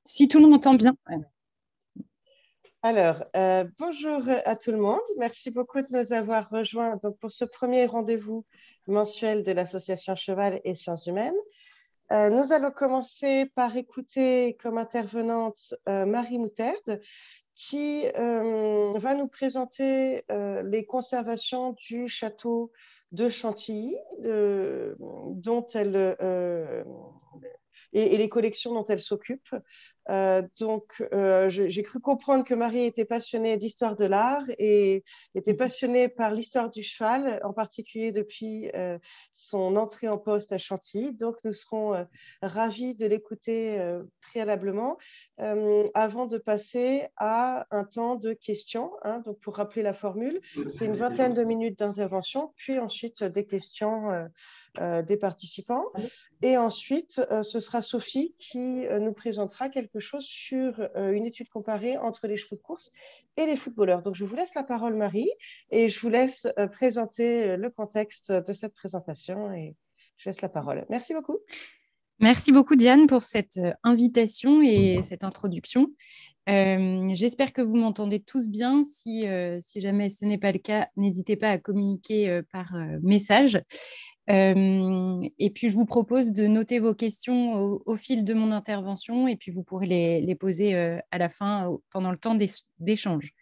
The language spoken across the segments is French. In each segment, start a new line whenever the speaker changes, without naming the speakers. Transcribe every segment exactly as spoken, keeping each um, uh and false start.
Si tout le monde entend bien. Ouais.
Alors, euh, bonjour à tout le monde. Merci beaucoup de nous avoir rejoints donc, pour ce premier rendez-vous mensuel de l'Association Cheval et Sciences Humaines. Euh, nous allons commencer par écouter comme intervenante euh, Marie Moutarde, qui euh, va nous présenter euh, les conservations du château de Chantilly, euh, dont elle, euh, et, et les collections dont elle s'occupe. Euh, donc, euh, j'ai cru comprendre que Marie était passionnée d'histoire de l'art et était passionnée par l'histoire du cheval, en particulier depuis euh, son entrée en poste à Chantilly. Donc, nous serons euh, ravis de l'écouter euh, préalablement euh, avant de passer à un temps de questions. Hein. Donc, pour rappeler la formule, c'est une vingtaine de minutes d'intervention, puis ensuite des questions euh, euh, des participants. Et ensuite, euh, ce sera Sophie qui euh, nous présentera quelque chose sur euh, une étude comparée entre les chevaux de course et les footballeurs. Donc, je vous laisse la parole, Marie, et je vous laisse euh, présenter euh, le contexte de cette présentation. Et je laisse la parole. Merci beaucoup.
Merci beaucoup, Diane, pour cette euh, invitation et cette introduction. Euh, j'espère que vous m'entendez tous bien. Si, euh, si jamais ce n'est pas le cas, n'hésitez pas à communiquer euh, par euh, message. Euh, et puis, je vous propose de noter vos questions au, au fil de mon intervention et puis vous pourrez les, les poser euh, à la fin au- pendant le temps d'échange.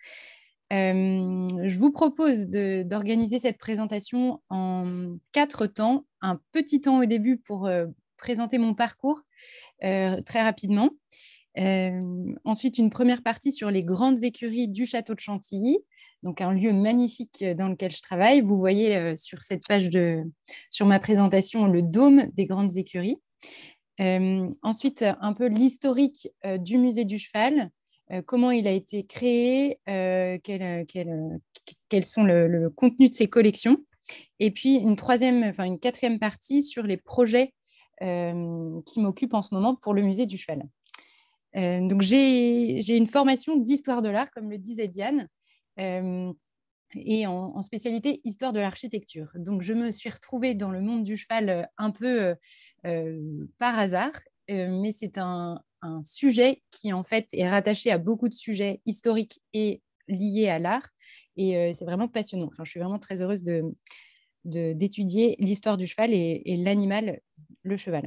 Euh, je vous propose de- d'organiser cette présentation en quatre temps. Un petit temps au début pour euh, présenter mon parcours euh, très rapidement. Euh, ensuite, une première partie sur les grandes écuries du château de Chantilly, donc un lieu magnifique dans lequel je travaille. Vous voyez euh, sur cette page de, sur ma présentation le dôme des grandes écuries. Euh, ensuite, un peu l'historique euh, du musée du cheval, euh, comment il a été créé, euh, quel, quel, quels sont le, le contenu de ses collections. Et puis une troisième, enfin une quatrième partie sur les projets euh, qui m'occupent en ce moment pour le musée du cheval. Euh, donc j'ai, j'ai une formation d'histoire de l'art, comme le disait Diane. Euh, et en, en, spécialité histoire de l'architecture. Donc, je me suis retrouvée dans le monde du cheval euh, un peu euh, euh, par hasard, euh, mais c'est un, un, sujet qui, en fait, est rattaché à beaucoup de sujets historiques et liés à l'art. Et euh, c'est vraiment passionnant. Enfin, je suis vraiment très heureuse de, de, d'étudier l'histoire du cheval et, et l'animal, le cheval.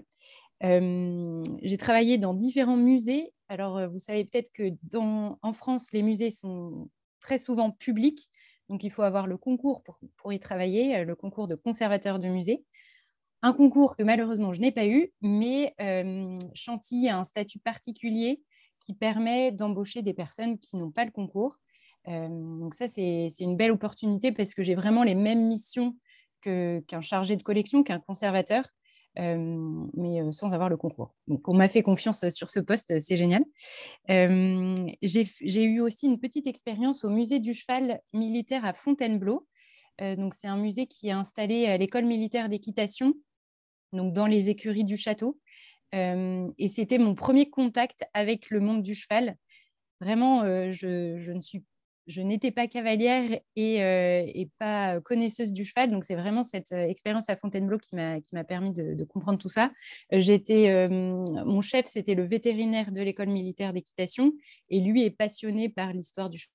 Euh, j'ai travaillé dans différents musées. Alors, euh, vous savez peut-être que dans, en France, les musées sont très souvent publics. Donc, il faut avoir le concours pour, pour y travailler, euh, le concours de conservateur de musée. Un concours que malheureusement, je n'ai pas eu, mais euh, Chantilly a un statut particulier qui permet d'embaucher des personnes qui n'ont pas le concours. Euh, donc ça, c'est c'est une belle opportunité parce que j'ai vraiment les mêmes missions que, qu'un chargé de collection, qu'un conservateur, euh, mais euh, sans avoir le concours. Donc on m'a fait confiance sur ce poste, c'est génial. Euh, j'ai, j'ai eu aussi une petite expérience au musée du cheval militaire à Fontainebleau. Euh, donc c'est un musée qui est installé à l'école militaire d'équitation, donc dans les écuries du château. Euh, et c'était mon premier contact avec le monde du cheval. Vraiment, euh, je, je ne suis je n'étais pas cavalière et, euh, et pas connaisseuse du cheval. Donc, c'est vraiment cette euh, expérience à Fontainebleau qui m'a, qui m'a permis de, de comprendre tout ça. Euh, j'étais, euh, mon chef, c'était le vétérinaire de l'école militaire d'équitation et lui est passionné par l'histoire du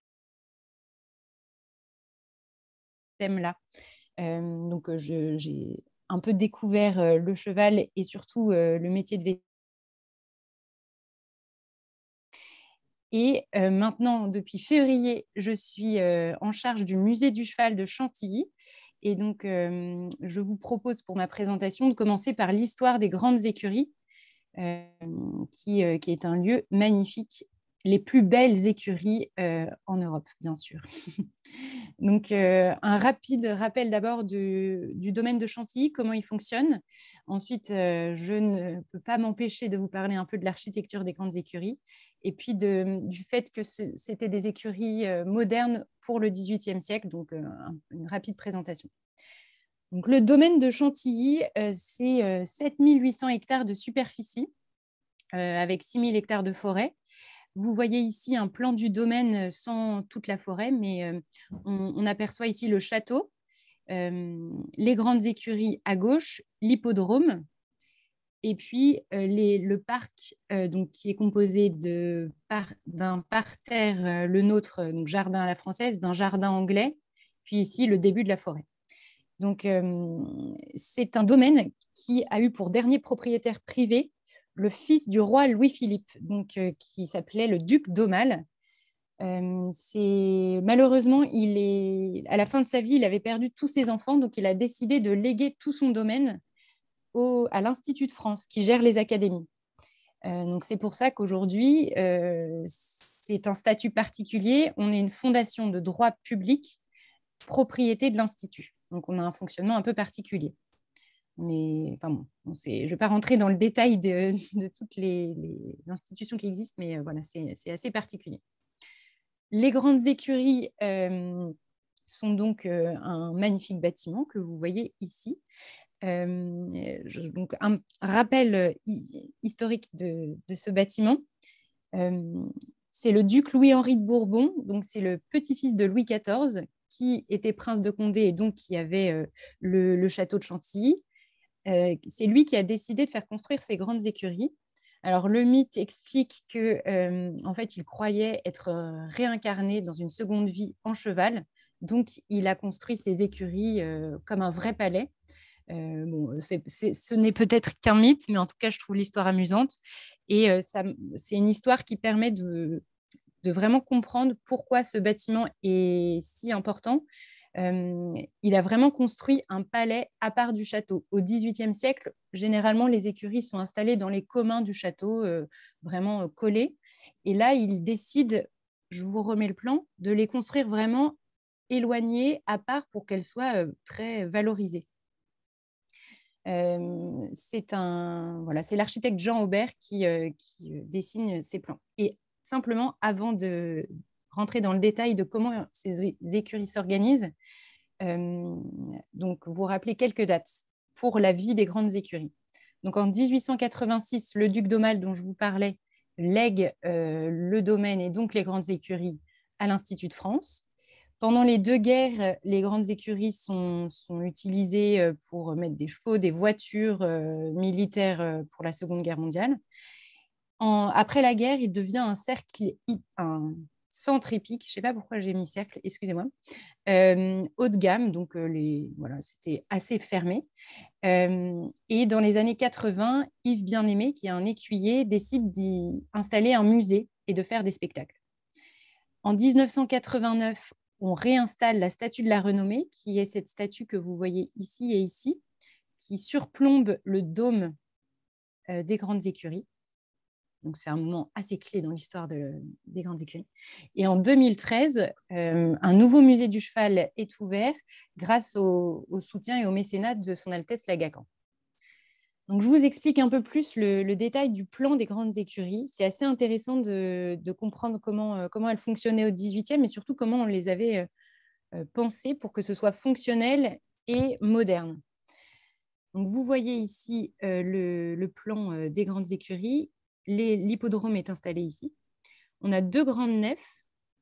thème-là. Euh, donc, euh, je- j'ai un peu découvert euh, le cheval et surtout euh, le métier de vétérinaire. Et euh, maintenant, depuis février, je suis euh, en charge du musée du cheval de Chantilly. Et donc, euh, je vous propose pour ma présentation de commencer par l'histoire des grandes écuries, euh, qui, euh, qui est un lieu magnifique, les plus belles écuries euh, en Europe, bien sûr. Donc, euh, un rapide rappel d'abord du, du domaine de Chantilly, comment il fonctionne. Ensuite, euh, je ne peux pas m'empêcher de vous parler un peu de l'architecture des grandes écuries et puis de, du fait que ce, c'était des écuries euh, modernes pour le dix-huitième siècle, donc euh, une rapide présentation. Donc, le domaine de Chantilly, euh, c'est euh, sept mille huit cents hectares de superficie euh, avec six mille hectares de forêt. Vous voyez ici un plan du domaine sans toute la forêt, mais euh, on, on aperçoit ici le château, euh, les grandes écuries à gauche, l'hippodrome, Et puis, euh, les, le parc, euh, donc, qui est composé de, par, d'un parterre, euh, le nôtre, donc jardin à la française, d'un jardin anglais, puis ici, le début de la forêt. Donc, euh, c'est un domaine qui a eu pour dernier propriétaire privé le fils du roi Louis-Philippe, donc, euh, qui s'appelait le duc d'Aumale. Euh, c'est... Malheureusement, il est... à la fin de sa vie, il avait perdu tous ses enfants, donc il a décidé de léguer tout son domaine au... à l'Institut de France, qui gère les académies. Euh, donc, c'est pour ça qu'aujourd'hui, euh, c'est un statut particulier. On est une fondation de droit public, propriété de l'Institut. Donc, on a un fonctionnement un peu particulier. On est, enfin bon, on sait, je ne vais pas rentrer dans le détail de, de toutes les, les, institutions qui existent, mais euh, voilà, c'est, c'est assez particulier. Les grandes écuries euh, sont donc euh, un magnifique bâtiment que vous voyez ici. Euh, je, donc un rappel historique de, de ce bâtiment. Euh, c'est le duc Louis-Henri de Bourbon, donc c'est le petit-fils de Louis quatorze, qui était prince de Condé et donc qui avait euh, le, le château de Chantilly. Euh, c'est lui qui a décidé de faire construire ces grandes écuries. Alors, le mythe explique que, euh, en fait, il croyait être euh, réincarné dans une seconde vie en cheval. Donc, il a construit ces écuries euh, comme un vrai palais. Euh, bon, c'est, c'est, ce n'est peut-être qu'un mythe, mais en tout cas, je trouve l'histoire amusante. Et euh, ça, c'est une histoire qui permet de, de vraiment comprendre pourquoi ce bâtiment est si important. Euh, il a vraiment construit un palais à part du château. Au dix-huitième siècle, généralement, les écuries sont installées dans les communs du château, euh, vraiment euh, collées. Et là, il décide, je vous remets le plan, de les construire vraiment éloignées, à part, pour qu'elles soient euh, très valorisées. Euh, c'est un, voilà, c'est l'architecte Jean Aubert qui, euh, qui dessine ces plans. Et simplement, avant de rentrer dans le détail de comment ces écuries s'organisent, euh, donc vous rappelez quelques dates pour la vie des grandes écuries. Donc en dix-huit cent quatre-vingt-six, le duc d'Aumale dont je vous parlais lègue euh, le domaine et donc les grandes écuries à l'Institut de France. Pendant les deux guerres, les grandes écuries sont, sont utilisées pour mettre des chevaux, des voitures euh, militaires pour la Seconde Guerre mondiale. En, après la guerre, il devient un cercle, un centre épique, je ne sais pas pourquoi j'ai mis cercle, excusez-moi, euh, haut de gamme, donc euh, les, voilà, c'était assez fermé. Euh, et dans les années quatre-vingts, Yves Bien-Aimé, qui est un écuyer, décide d'y installer un musée et de faire des spectacles. En dix-neuf cent quatre-vingt-neuf, on réinstalle la statue de la Renommée, qui est cette statue que vous voyez ici et ici, qui surplombe le dôme euh, des grandes écuries. Donc, c'est un moment assez clé dans l'histoire de, des grandes écuries. Et en deux mille treize, euh, un nouveau musée du cheval est ouvert grâce au, au soutien et au mécénat de son Altesse Lagacan. Donc, je vous explique un peu plus le, le détail du plan des grandes écuries. C'est assez intéressant de, de comprendre comment, euh, comment elles fonctionnaient au dix-huitième et surtout comment on les avait euh, pensées pour que ce soit fonctionnel et moderne. Donc, vous voyez ici euh, le, le plan euh, des grandes écuries. Les, l'hippodrome est installé ici. On a deux grandes nefs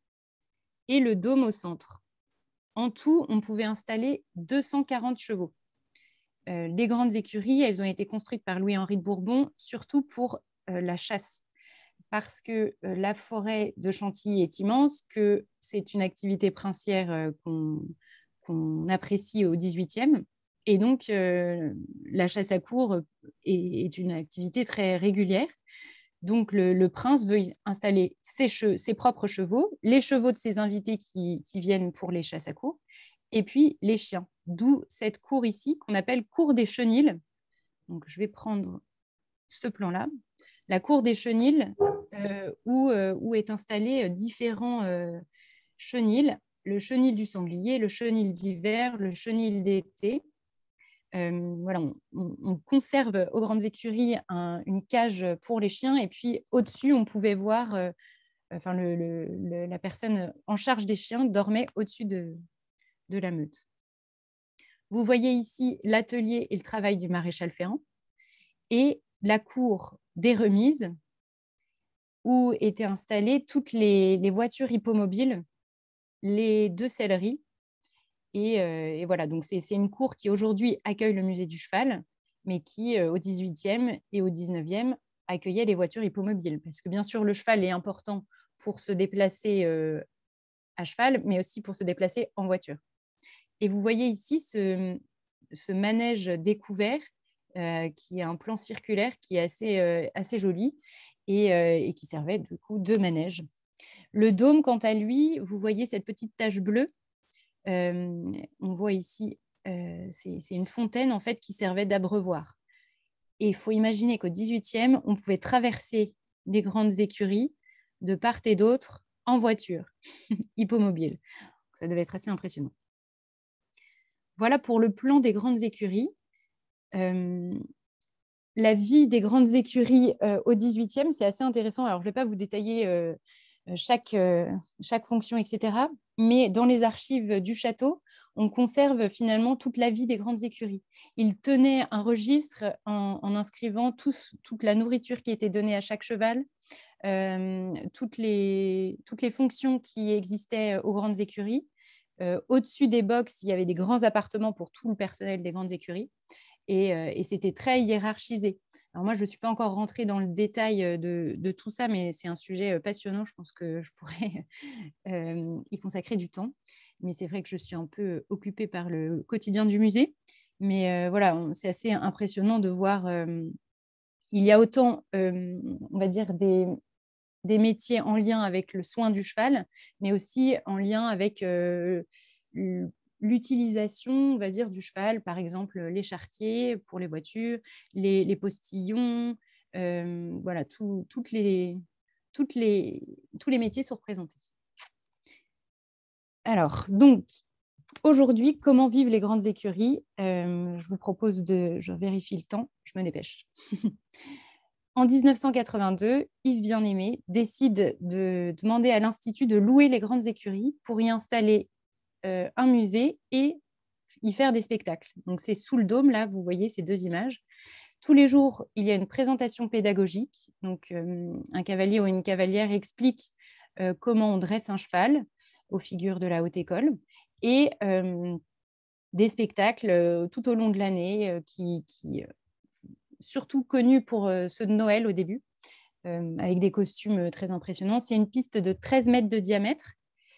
et le dôme au centre. En tout, on pouvait installer deux cent quarante chevaux. Euh, les grandes écuries, elles ont été construites par Louis-Henri de Bourbon, surtout pour euh, la chasse, parce que euh, la forêt de Chantilly est immense, que c'est une activité princière euh, qu'on, qu'on apprécie au dix-huitième. Et donc, euh, la chasse à courre est, est une activité très régulière. Donc, le, le prince veut installer ses, che- ses propres chevaux, les chevaux de ses invités qui, qui viennent pour les chasses à courre, et puis les chiens. D'où cette cour ici qu'on appelle cour des chenils. Donc, je vais prendre ce plan-là. La cour des chenils, euh, où, euh, où est installé différents euh, chenils. Le chenil du sanglier, le chenil d'hiver, le chenil d'été. Euh, voilà, on, on, on conserve aux grandes écuries un, une cage pour les chiens et puis au-dessus, on pouvait voir, euh, enfin, le, le, le, la personne en charge des chiens dormait au-dessus de, de la meute. Vous voyez ici l'atelier et le travail du maréchal Ferrand et la cour des remises où étaient installées toutes les, les voitures hippomobiles, les deux selleries. Et, euh, et voilà, donc c'est, c'est une cour qui aujourd'hui accueille le musée du cheval, mais qui, euh, au dix-huitième et au dix-neuvième, accueillait les voitures hippomobiles. Parce que bien sûr, le cheval est important pour se déplacer euh, à cheval, mais aussi pour se déplacer en voiture. Et vous voyez ici ce, ce manège découvert, euh, qui est un plan circulaire qui est assez, euh, assez joli et, euh, et qui servait du coup de manège. Le dôme, quant à lui, vous voyez cette petite tache bleue. Euh, on voit ici, euh, c'est, c'est une fontaine en fait qui servait d'abreuvoir. Et il faut imaginer qu'au dix-huitième, on pouvait traverser les grandes écuries de part et d'autre en voiture, hippomobile. Ça devait être assez impressionnant. Voilà pour le plan des grandes écuries. Euh, la vie des grandes écuries euh, au dix-huitième, c'est assez intéressant. Alors, je ne vais pas vous détailler euh, chaque, euh, chaque fonction, et cetera. Mais dans les archives du château, on conserve finalement toute la vie des grandes écuries. Ils tenaient un registre en, en inscrivant tous, toute la nourriture qui était donnée à chaque cheval, euh, toutes, les, toutes les fonctions qui existaient aux grandes écuries. Euh, au-dessus des box, il y avait des grands appartements pour tout le personnel des grandes écuries. Et, euh, et c'était très hiérarchisé. Alors moi, je ne suis pas encore rentrée dans le détail de, de tout ça, mais c'est un sujet passionnant. Je pense que je pourrais euh, y consacrer du temps. Mais c'est vrai que je suis un peu occupée par le quotidien du musée. Mais euh, voilà, c'est assez impressionnant de voir. Euh, il y a autant, euh, on va dire, des, des métiers en lien avec le soin du cheval, mais aussi en lien avec euh, l'utilisation, on va dire, du cheval, par exemple les charretiers pour les voitures, les, les postillons, euh, voilà, tout, toutes les, toutes les, tous les métiers sont représentés. Alors, donc, aujourd'hui, comment vivent les grandes écuries? euh, Je vous propose de... Je vérifie le temps, je me dépêche. En dix-neuf cent quatre-vingt-deux, Yves Bien-Aimé décide de demander à l'Institut de louer les grandes écuries pour y installer euh, un musée et y faire des spectacles. Donc, c'est sous le dôme, là, vous voyez ces deux images. Tous les jours, il y a une présentation pédagogique. Donc, euh, un cavalier ou une cavalière explique euh, comment on dresse un cheval aux figures de la haute école et euh, des spectacles euh, tout au long de l'année euh, qui... qui euh, surtout connus pour euh, ceux de Noël au début, euh, avec des costumes très impressionnants. C'est une piste de treize mètres de diamètre,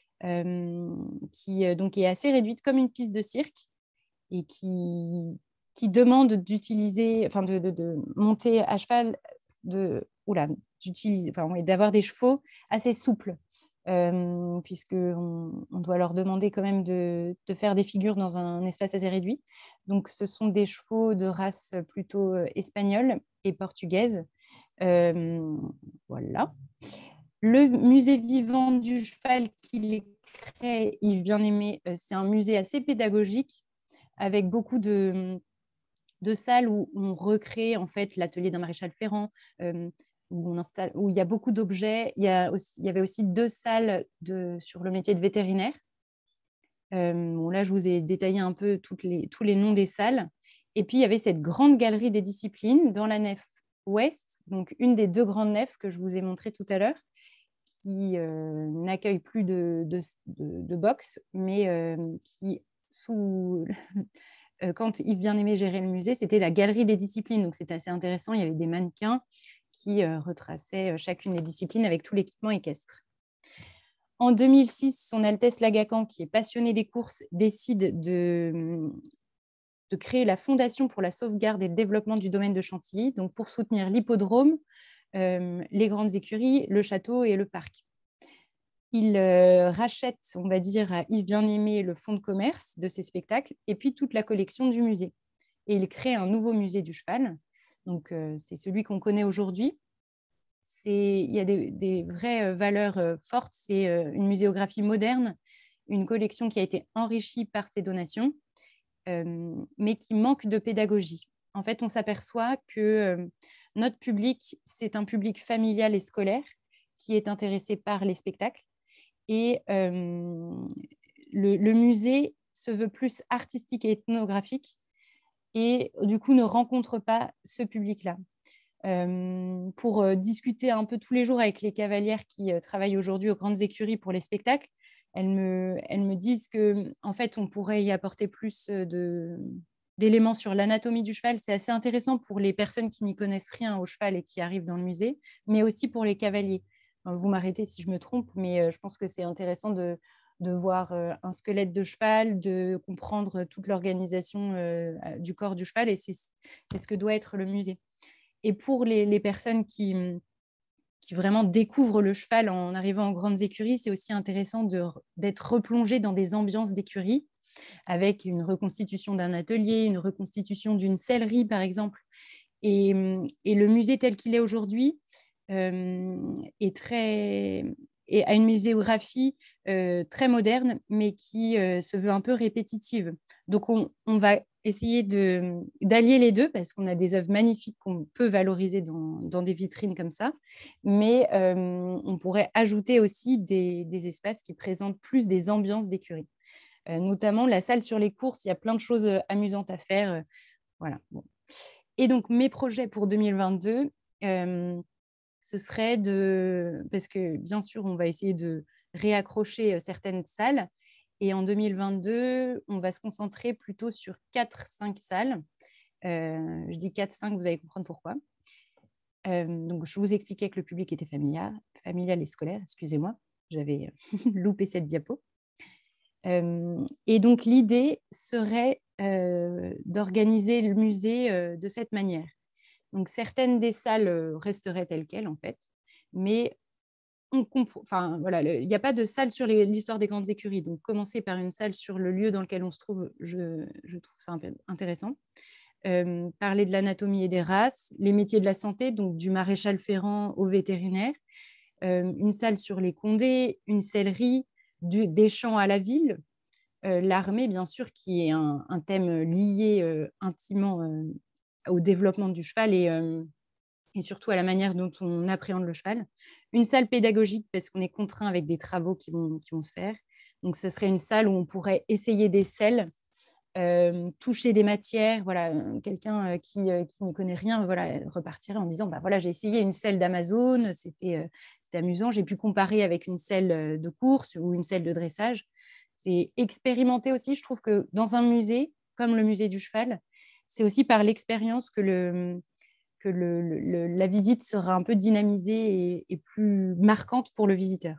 euh, qui euh, donc est assez réduite comme une piste de cirque et qui, qui demande d'utiliser, enfin de, de, de monter à cheval, de, oula, d'utiliser, enfin, oui, d'avoir des chevaux assez souples. Euh, puisqu'on on doit leur demander quand même de, de faire des figures dans un espace assez réduit. Donc, ce sont des chevaux de race plutôt espagnole et portugaise. Euh, voilà. Le musée vivant du cheval qu'il crée, Yves Bien-Aimé, c'est un musée assez pédagogique avec beaucoup de, de salles où on recrée en fait l'atelier d'un maréchal Ferrand, euh, où, on installe, où il y a beaucoup d'objets. Il y, a aussi, il y avait aussi deux salles de, sur le métier de vétérinaire. Euh, bon, là, je vous ai détaillé un peu toutes les, tous les noms des salles. Et puis, il y avait cette grande galerie des disciplines dans la nef ouest, donc une des deux grandes nefs que je vous ai montrées tout à l'heure, qui euh, n'accueille plus de, de, de, de box, mais euh, qui, sous... quand Yves Bien-Aimé gérait le musée, c'était la galerie des disciplines. Donc, c'était assez intéressant. Il y avait des mannequins qui euh, retraçaient chacune des disciplines avec tout l'équipement équestre. En deux mille six, Son Altesse Lagacan, qui est passionné des courses, décide de, de créer la Fondation pour la sauvegarde et le développement du domaine de Chantilly, donc pour soutenir l'hippodrome, euh, les grandes écuries, le château et le parc. Il euh, rachète, on va dire, à Yves Bien-Aimé le fonds de commerce de ces spectacles et puis toute la collection du musée. Et il crée un nouveau musée du cheval. Donc, euh, c'est celui qu'on connaît aujourd'hui. Il y a des, des vraies valeurs euh, fortes. C'est euh, une muséographie moderne, une collection qui a été enrichie par ces donations, euh, mais qui manque de pédagogie. En fait, on s'aperçoit que euh, notre public, c'est un public familial et scolaire qui est intéressé par les spectacles. Et euh, le, le musée se veut plus artistique et ethnographique et du coup ne rencontre pas ce public-là. Euh, pour euh, discuter un peu tous les jours avec les cavalières qui euh, travaillent aujourd'hui aux grandes écuries pour les spectacles, elles me, elles me disent que en fait on pourrait y apporter plus de, d'éléments sur l'anatomie du cheval. C'est assez intéressant pour les personnes qui n'y connaissent rien au cheval et qui arrivent dans le musée, mais aussi pour les cavaliers. Vous m'arrêtez si je me trompe, mais je pense que c'est intéressant de, de voir un squelette de cheval, de comprendre toute l'organisation du corps du cheval, et c'est ce que doit être le musée. Et pour les, les personnes qui, qui vraiment découvrent le cheval en arrivant en grandes écuries, c'est aussi intéressant d'être replongé dans des ambiances d'écurie, avec une reconstitution d'un atelier, une reconstitution d'une sellerie, par exemple. Et, et le musée tel qu'il est aujourd'hui euh, est très, et a une muséographie euh, très moderne, mais qui euh, se veut un peu répétitive. Donc, on, on va essayer d'allier les deux, parce qu'on a des œuvres magnifiques qu'on peut valoriser dans, dans des vitrines comme ça, mais euh, on pourrait ajouter aussi des, des espaces qui présentent plus des ambiances d'écurie. Euh, notamment la salle sur les courses, il y a plein de choses euh, amusantes à faire. Euh, voilà. Bon. Et donc, mes projets pour deux mille vingt-deux, euh, ce serait de... Parce que, bien sûr, on va essayer de réaccrocher euh, certaines salles. Et en deux mille vingt-deux, on va se concentrer plutôt sur quatre cinq salles. Euh, je dis quatre cinq, vous allez comprendre pourquoi. Euh, donc, je vous expliquais que le public était familial, familial et scolaire. Excusez-moi, j'avais loupé cette diapo. Euh, et donc, l'idée serait euh, d'organiser le musée euh, de cette manière. Donc, certaines des salles euh, resteraient telles quelles, en fait, mais on comprend, enfin, voilà, il n'y a pas de salle sur l'histoire des grandes écuries. Donc, commencer par une salle sur le lieu dans lequel on se trouve, je, je trouve ça un peu intéressant. Euh, parler de l'anatomie et des races, les métiers de la santé, donc du maréchal ferrant au vétérinaire, euh, une salle sur les condés, une sellerie, du, des champs à la ville, euh, l'armée, bien sûr, qui est un, un thème lié euh, intimement euh, au développement du cheval et, euh, et surtout à la manière dont on appréhende le cheval. Une salle pédagogique, parce qu'on est contraint avec des travaux qui vont, qui vont se faire. Donc, ce serait une salle où on pourrait essayer des selles, euh, toucher des matières. Voilà, quelqu'un euh, qui, euh, qui n'y connaît rien, voilà, repartirait en disant bah, voilà, j'ai essayé une selle d'Amazon, c'était euh, c'était amusant, j'ai pu comparer avec une selle de course ou une selle de dressage. C'est expérimenter aussi. Je trouve que dans un musée, comme le musée du cheval, c'est aussi par l'expérience que, le, que le, le, la visite sera un peu dynamisée et, et plus marquante pour le visiteur.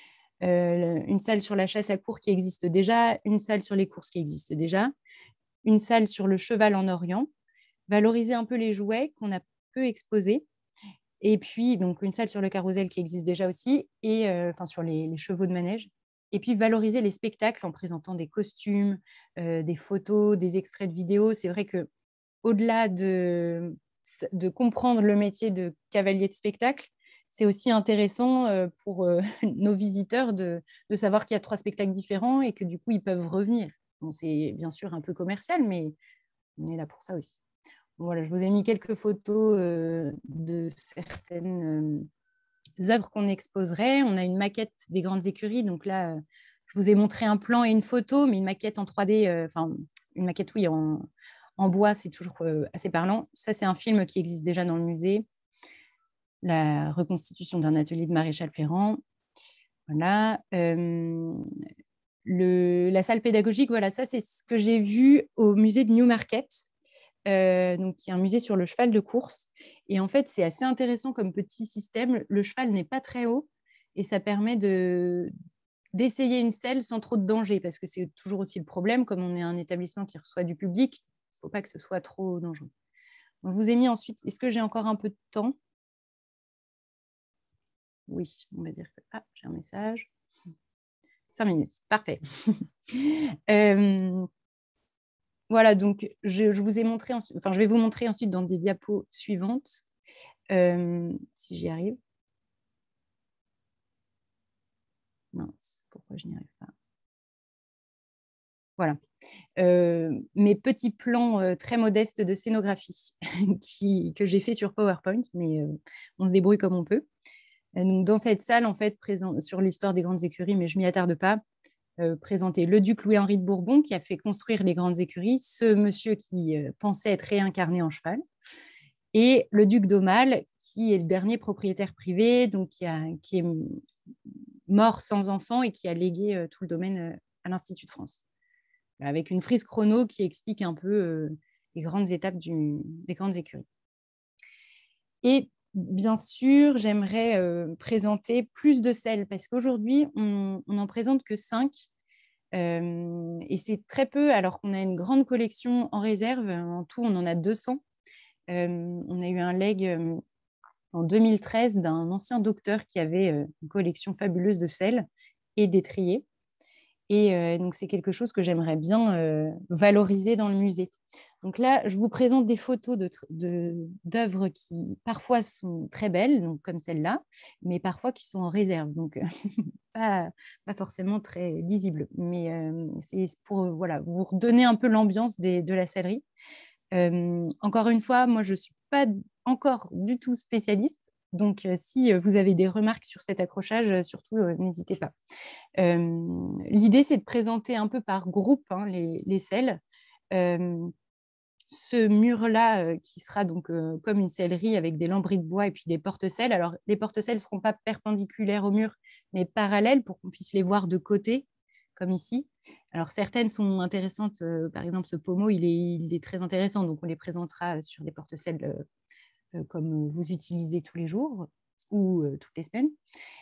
Euh, une salle sur la chasse à courre qui existe déjà, une salle sur les courses qui existe déjà, une salle sur le cheval en Orient, valoriser un peu les jouets qu'on a peu exposés, et puis donc une salle sur le carrousel qui existe déjà aussi, et euh, enfin sur les, les chevaux de manège, et puis valoriser les spectacles en présentant des costumes, euh, des photos, des extraits de vidéos. C'est vrai que au-delà de, de comprendre le métier de cavalier de spectacle, c'est aussi intéressant euh, pour euh, nos visiteurs de, de savoir qu'il y a trois spectacles différents et que du coup, ils peuvent revenir. Bon, c'est bien sûr un peu commercial, mais on est là pour ça aussi. Voilà, je vous ai mis quelques photos euh, de certaines euh, œuvres qu'on exposerait. On a une maquette des grandes écuries. Donc là, euh, je vous ai montré un plan et une photo, mais une maquette en trois D, euh, enfin, une maquette, oui, en, en bois, c'est toujours euh, assez parlant. Ça, c'est un film qui existe déjà dans le musée. La reconstitution d'un atelier de maréchal ferrant. Voilà. Euh, le, la salle pédagogique, voilà, ça, c'est ce que j'ai vu au musée de Newmarket. Euh, donc, qui est un musée sur le cheval de course. Et en fait, c'est assez intéressant comme petit système. Le cheval n'est pas très haut et ça permet de, d'essayer une selle sans trop de danger, parce que c'est toujours aussi le problème, comme on est un établissement qui reçoit du public, il ne faut pas que ce soit trop dangereux. Donc, je vous ai mis ensuite, est-ce que j'ai encore un peu de temps? Oui, on va dire que... Ah, j'ai un message. Cinq minutes, parfait. euh, Voilà, donc je, je vous ai montré, ensuite, enfin, je vais vous montrer ensuite dans des diapos suivantes, euh, si j'y arrive. Mince, pourquoi je n'y arrive pas? Voilà. Euh, mes petits plans euh, très modestes de scénographie qui, que j'ai fait sur PowerPoint, mais euh, on se débrouille comme on peut. Euh, donc, dans cette salle, en fait, présent, sur l'histoire des grandes écuries, mais je ne m'y attarde pas, euh, présenter le duc Louis-Henri de Bourbon qui a fait construire les grandes écuries, ce monsieur qui euh, pensait être réincarné en cheval, et le duc d'Aumale qui est le dernier propriétaire privé, donc qui, a, qui est mort sans enfant et qui a légué euh, tout le domaine euh, à l'Institut de France, avec une frise chrono qui explique un peu euh, les grandes étapes du, des grandes écuries. Et bien sûr, j'aimerais euh, présenter plus de selles parce qu'aujourd'hui, on n'en présente que cinq. Euh, et c'est très peu, alors qu'on a une grande collection en réserve. En tout, on en a deux cents. Euh, on a eu un legs euh, en deux mille treize d'un ancien docteur qui avait euh, une collection fabuleuse de selles et d'étriers. Et euh, donc, c'est quelque chose que j'aimerais bien euh, valoriser dans le musée. Donc là, je vous présente des photos de, de, d'œuvres qui parfois sont très belles, donc comme celle-là, mais parfois qui sont en réserve, donc pas, pas forcément très lisibles. Mais euh, c'est pour euh, voilà, vous redonner un peu l'ambiance des, de la sellerie. Euh, encore une fois, moi, je ne suis pas encore du tout spécialiste. Donc, euh, si vous avez des remarques sur cet accrochage, euh, surtout, euh, n'hésitez pas. Euh, L'idée, c'est de présenter un peu par groupe hein, les, les selles. Euh, ce mur-là, euh, qui sera donc euh, comme une sellerie avec des lambris de bois et puis des porte-selles. Alors, les porte-selles ne seront pas perpendiculaires au mur, mais parallèles pour qu'on puisse les voir de côté, comme ici. Alors, certaines sont intéressantes. Euh, par exemple, ce pommeau, il est, il est très intéressant. Donc, on les présentera sur des porte-selles euh, euh, comme vous utilisez tous les jours ou euh, toutes les semaines.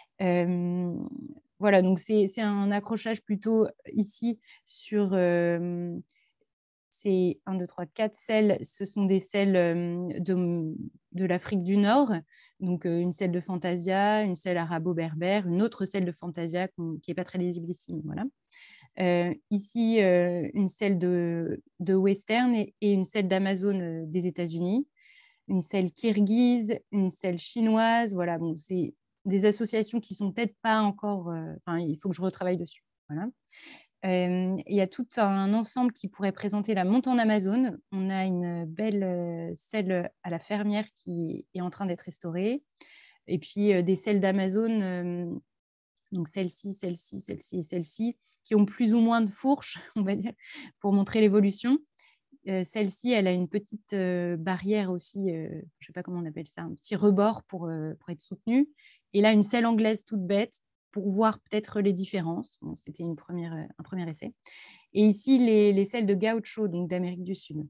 Euh, voilà, donc c'est un accrochage plutôt ici sur euh, ces un, deux, trois, quatre selles. Ce sont des selles euh, de, de l'Afrique du Nord, donc euh, une selle de Fantasia, une selle arabo-berbère, une autre selle de Fantasia qui n'est pas très lisible ici. Voilà. Euh, ici, euh, une selle de, de Western et, et une selle d'Amazon euh, des États-Unis, une selle kirghize, une selle chinoise. Voilà, bon, c'est des associations qui sont peut-être pas encore. Euh, enfin, il faut que je retravaille dessus. Voilà. Euh, il y a tout un ensemble qui pourrait présenter la monte en Amazon. On a une belle euh, selle à la fermière qui est en train d'être restaurée. Et puis euh, des selles d'Amazon, euh, donc celle-ci, celle-ci, celle-ci et celle-ci, qui ont plus ou moins de fourches, on va dire, pour montrer l'évolution. Euh, celle-ci, elle a une petite euh, barrière aussi, euh, je ne sais pas comment on appelle ça, un petit rebord pour, euh, pour être soutenue. Et là, une selle anglaise toute bête pour voir peut-être les différences. Bon, c'était une première, euh, un premier essai. Et ici, les, les selles de gaucho, donc d'Amérique du Sud.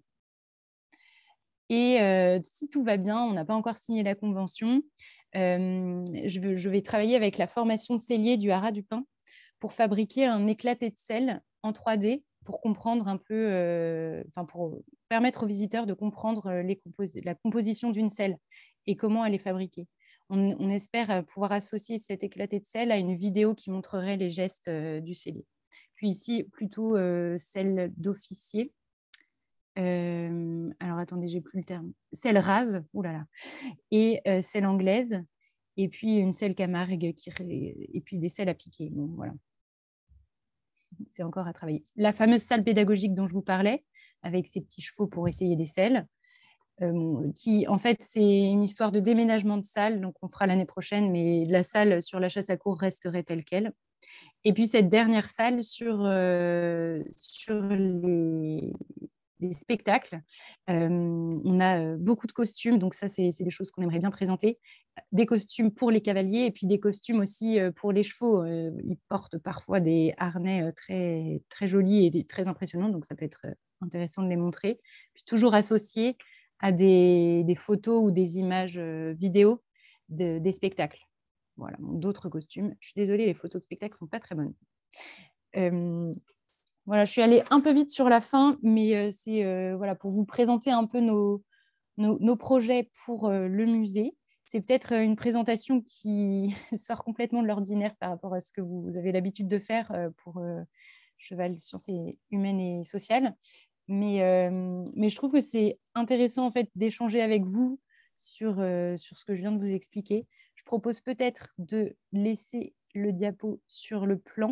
Et euh, si tout va bien, on n'a pas encore signé la convention, euh, je, veux, je vais travailler avec la formation de sellier du Haras du Pin pour fabriquer un éclaté de sel en trois D pour comprendre un peu, euh, enfin pour permettre aux visiteurs de comprendre les compos- la composition d'une selle et comment elle est fabriquée. On, on espère pouvoir associer cet éclaté de sel à une vidéo qui montrerait les gestes euh, du sellier. Puis ici, plutôt euh, celle d'officier. Euh, alors attendez, j'ai plus le terme. Selle rase, oulala, et euh, selle anglaise, et puis une selle Camargue, qui, et puis des selles à piquer. Bon, voilà. C'est encore à travailler. La fameuse salle pédagogique dont je vous parlais, avec ses petits chevaux pour essayer des selles, euh, qui en fait c'est une histoire de déménagement de salle, donc on fera l'année prochaine, mais la salle sur la chasse à courre resterait telle qu'elle. Et puis cette dernière salle sur, euh, sur les, les spectacles. Euh, on a beaucoup de costumes, donc ça, c'est des choses qu'on aimerait bien présenter. Des costumes pour les cavaliers et puis des costumes aussi pour les chevaux. Euh, ils portent parfois des harnais très, très jolis et très impressionnants, donc ça peut être intéressant de les montrer. Puis toujours associés à des, des photos ou des images vidéo de, des spectacles. Voilà, d'autres costumes. Je suis désolée, les photos de spectacle ne sont pas très bonnes. Euh, voilà, je suis allée un peu vite sur la fin, mais euh, c'est euh, voilà, pour vous présenter un peu nos, nos, nos projets pour euh, le musée. C'est peut-être une présentation qui sort complètement de l'ordinaire par rapport à ce que vous avez l'habitude de faire euh, pour euh, Cheval Sciences Humaines et Sociales. Mais, euh, mais je trouve que c'est intéressant en fait, d'échanger avec vous sur, euh, sur ce que je viens de vous expliquer. Je propose peut-être de laisser le diapo sur le plan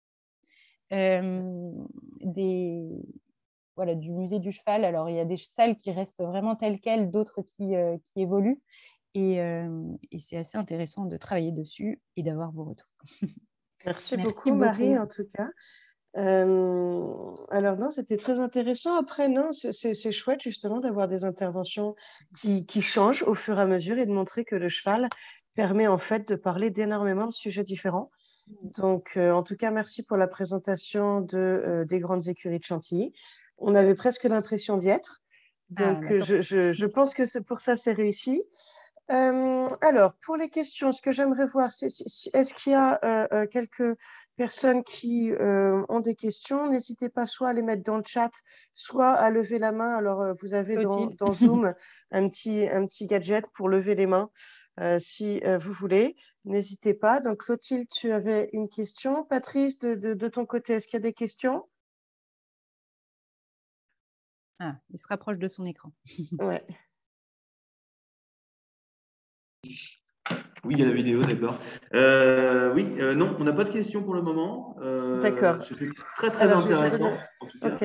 euh, des, voilà, du musée du cheval. Alors, il y a des salles qui restent vraiment telles quelles, d'autres qui, euh, qui évoluent. Et, euh, et c'est assez intéressant de travailler dessus et d'avoir vos retours.
Merci,
Merci
beaucoup,
beaucoup,
Marie, en tout cas. Euh, alors non, c'était très intéressant. Après, non, c'est chouette justement d'avoir des interventions qui, qui changent au fur et à mesure et de montrer que le cheval permet en fait de parler d'énormément de sujets différents. Donc, euh, en tout cas, merci pour la présentation de, euh, des grandes écuries de Chantilly. On avait presque l'impression d'y être.
Ah,
Donc,
bah,
euh,
tant
je,
mieux.
je, je pense que c'est pour ça c'est réussi. Euh, alors, pour les questions, ce que j'aimerais voir, c'est si- si- est-ce qu'il y a euh, euh, quelques personnes qui euh, ont des questions? N'hésitez pas soit à les mettre dans le chat, soit à lever la main. Alors, euh, vous avez dans,
Clotilde.
dans Zoom un petit, un petit gadget pour lever les mains euh, si euh, vous voulez. N'hésitez pas. Donc, Clotilde, tu avais une question. Patrice, de, de, de ton côté, est-ce qu'il y a des questions?
Ah, il se rapproche de son écran.
Ouais.
Oui, il y a la vidéo, d'accord. Euh, oui, euh, non, on n'a pas de questions pour le moment. Euh,
D'accord.
C'était très, très
Alors, je, je
intéressant,
donne.
en tout cas.
OK.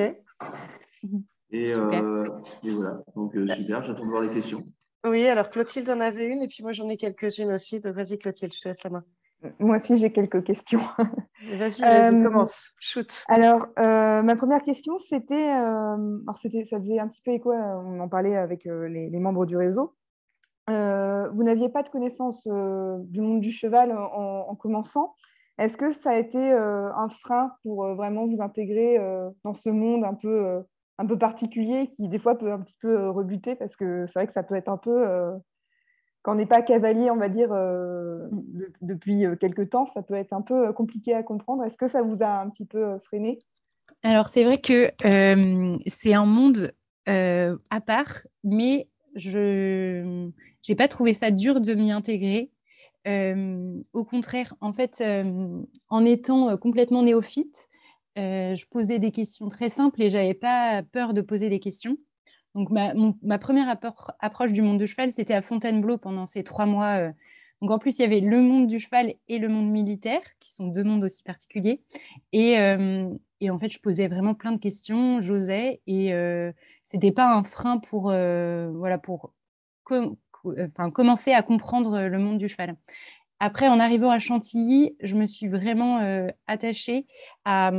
Et,
Super.
euh, et voilà, donc euh, super, j'attends de voir les questions.
Oui, alors Clotilde en avait une, et puis moi j'en ai quelques-unes aussi. Donc, vas-y, Clotilde, je te laisse la main.
Moi aussi, j'ai quelques questions.
Vas-y, vas-y,
Euh,
commence. Shoot.
alors, euh, ma première question, c'était, euh, alors c'était, ça faisait un petit peu écho, à- on en parlait avec euh, les, les membres du réseau. Euh, vous n'aviez pas de connaissance euh, du monde du cheval en, en commençant. Est-ce que ça a été euh, un frein pour euh, vraiment vous intégrer euh, dans ce monde un peu, euh, un peu particulier qui, des fois, peut un petit peu euh, rebuter parce que c'est vrai que ça peut être un peu, euh, quand on n'est pas cavalier, on va dire, euh, de- depuis euh, quelques temps, ça peut être un peu euh, compliqué à comprendre. Est-ce que ça vous a un petit peu euh, freiné?
Alors, c'est vrai que euh, c'est un monde euh, à part, mais je n'ai pas trouvé ça dur de m'y intégrer. Euh, au contraire, en fait, euh, en étant euh, complètement néophyte, euh, je posais des questions très simples et j'avais pas peur de poser des questions. Donc, ma, mon- ma première appor- approche du monde du cheval, c'était à Fontainebleau pendant ces trois mois. euh. Donc, en plus, il y avait le monde du cheval et le monde militaire, qui sont deux mondes aussi particuliers. Et, euh, et en fait, je posais vraiment plein de questions, j'osais, et euh, c'était pas un frein pour, euh, voilà, pour com- co- euh, enfin, commencer à comprendre le monde du cheval. Après, en arrivant à Chantilly, je me suis vraiment euh, attachée à,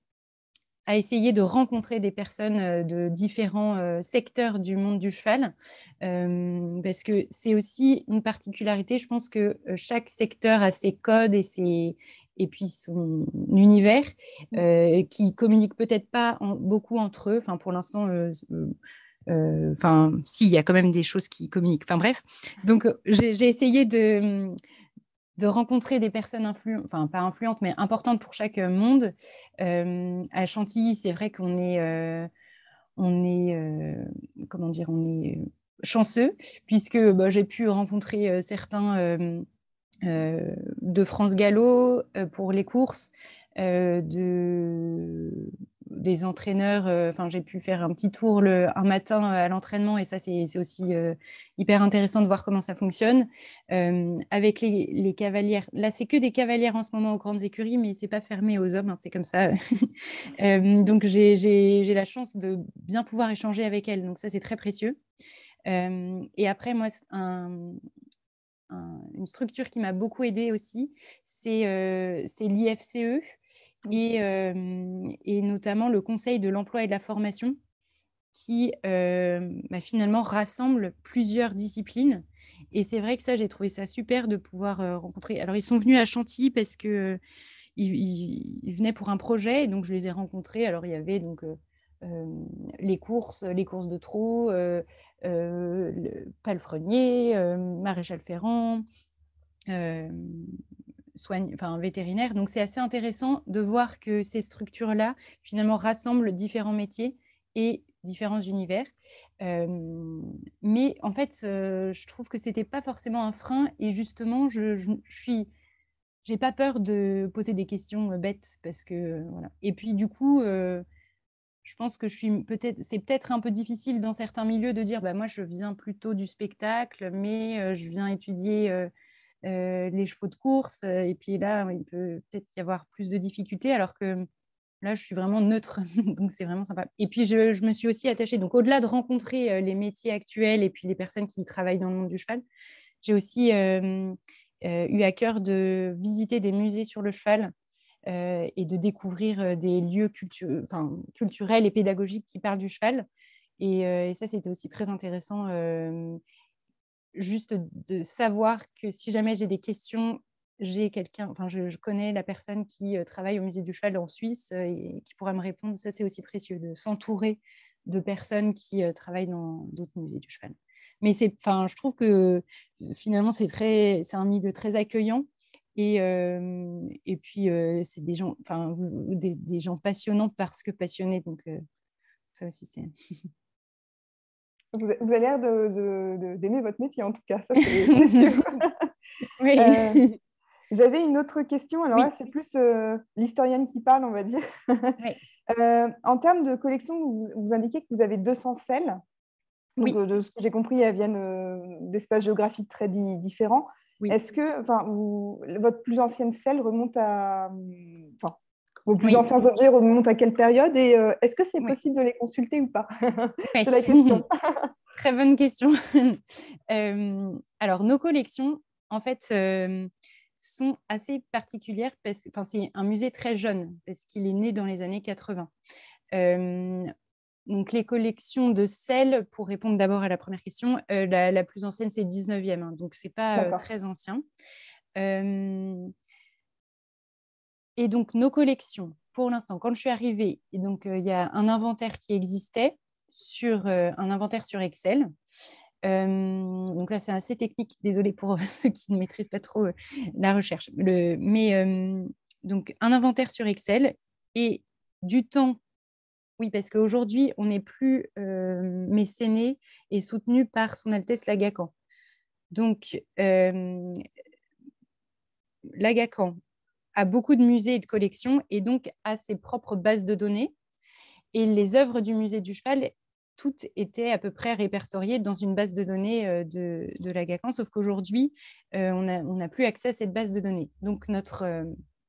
à essayer de rencontrer des personnes euh, de différents euh, secteurs du monde du cheval, euh, parce que c'est aussi une particularité. Je pense que euh, chaque secteur a ses codes et, ses, et puis son univers, euh, qui communiquent peut-être pas en- beaucoup entre eux. Enfin, pour l'instant, euh, euh, enfin, si, il y a quand même des choses qui communiquent. Enfin, bref. Donc, euh, j'ai j'ai essayé de de rencontrer des personnes influentes, enfin pas influentes, mais importantes pour chaque monde. Euh, à Chantilly, c'est vrai qu'on est, euh, on est euh, comment dire, on est chanceux, puisque bah, j'ai pu rencontrer euh, certains euh, euh, de France Gallo euh, pour les courses, euh, de, des entraîneurs. Enfin, euh, j'ai pu faire un petit tour le, un matin à l'entraînement et ça, c'est aussi euh, hyper intéressant de voir comment ça fonctionne. Euh, avec les, les cavalières, là, c'est que des cavalières en ce moment aux grandes écuries, mais c'est pas fermé aux hommes, hein, c'est comme ça. euh, donc, j'ai la chance de bien pouvoir échanger avec elles. Donc, ça, c'est très précieux. Euh, et après, moi, un, un, une structure qui m'a beaucoup aidée aussi, c'est euh, l'I F C E et, euh, et notamment le Conseil de l'emploi et de la formation qui euh, bah, finalement rassemble plusieurs disciplines. Et c'est vrai que ça, j'ai trouvé ça super de pouvoir euh, rencontrer. Alors, ils sont venus à Chantilly parce que euh, ils, ils, ils venaient pour un projet, et donc je les ai rencontrés. Alors, il y avait donc euh, euh, les courses, les courses de trot, euh, euh, le palefrenier, euh, maréchal Ferrand, euh, soigne, enfin, vétérinaire. Donc, c'est assez intéressant de voir que ces structures-là, finalement, rassemblent différents métiers et différents univers. Euh, mais en fait, euh, je trouve que c'était pas forcément un frein. Et justement, je, je, je suis... J'ai pas peur de poser des questions euh, bêtes parce que euh, voilà. Et puis du coup, euh, je pense que je suis peut-être, c'est peut-être un peu difficile dans certains milieux de dire, bah moi je viens plutôt du spectacle, mais euh, je viens étudier euh, euh, les chevaux de course. euh, Et puis là, il peut peut-être y avoir plus de difficultés, alors que là, je suis vraiment neutre, donc c'est vraiment sympa. Et puis je, je me suis aussi attachée, donc au-delà de rencontrer euh, les métiers actuels et puis les personnes qui travaillent dans le monde du cheval, j'ai aussi euh, euh, eu à cœur de visiter des musées sur le cheval euh, et de découvrir euh, des lieux cultu enfin, culturels et pédagogiques qui parlent du cheval. Et, euh, et ça, c'était aussi très intéressant, euh, juste de savoir que si jamais j'ai des questions, j'ai quelqu'un, enfin, je, je, connais la personne qui euh, travaille au musée du cheval en Suisse euh, et qui pourra me répondre. Ça, c'est aussi précieux de s'entourer de personnes qui euh, travaillent dans d'autres musées du cheval. Mais c'est, enfin, je trouve que finalement, c'est très, c'est un milieu très accueillant. Et, euh, et puis, euh, c'est des gens, enfin, des, des gens passionnants parce que passionnés. Donc, euh, ça aussi, c'est...
Vous avez, vous avez l'air de, de, de, d'aimer votre métier, en tout cas. Ça, c'est, c'est sûr.
Oui.
Euh, j'avais une autre question. Alors
Oui.
là, c'est plus euh, l'historienne qui parle, on va dire.
Oui.
euh, en termes de collection, vous, vous indiquez que vous avez deux cents selles. Donc,
Oui.
euh, de ce que j'ai compris, elles viennent euh, d'espaces géographiques très di- différents.
Oui.
Est-ce que enfin, vous, votre plus ancienne selle remonte à... Enfin, vos plus
Oui.
anciens objets remontent à quelle période et euh, est-ce que c'est
Oui.
possible de les consulter ou pas?
Oui.
C'est la question.
Très bonne question. euh, alors, nos collections, en fait, euh, sont assez particulières parce que enfin, c'est un musée très jeune parce qu'il est né dans les années quatre-vingts. Euh, donc, les collections de sel, pour répondre d'abord à la première question, euh, la, la plus ancienne, c'est dix-neuvième, hein, donc ce n'est pas euh, très ancien. Euh, et donc, nos collections, pour l'instant, quand je suis arrivée, et donc il euh, y a un inventaire qui existait, sur euh, un inventaire sur Excel. Euh, donc là, c'est assez technique. Désolée pour ceux qui ne maîtrisent pas trop euh, la recherche. Le, mais euh, donc, un inventaire sur Excel et du temps. Oui, parce qu'aujourd'hui, on n'est plus euh, mécéné et soutenu par Son Altesse l'Agacan. Donc, euh, l'Agacan a beaucoup de musées et de collections et donc a ses propres bases de données. Et les œuvres du musée du cheval, toutes étaient à peu près répertoriées dans une base de données euh, de, de l'Agacan, sauf qu'aujourd'hui, euh, on n'a on n'a plus accès à cette base de données. Donc, notre, euh,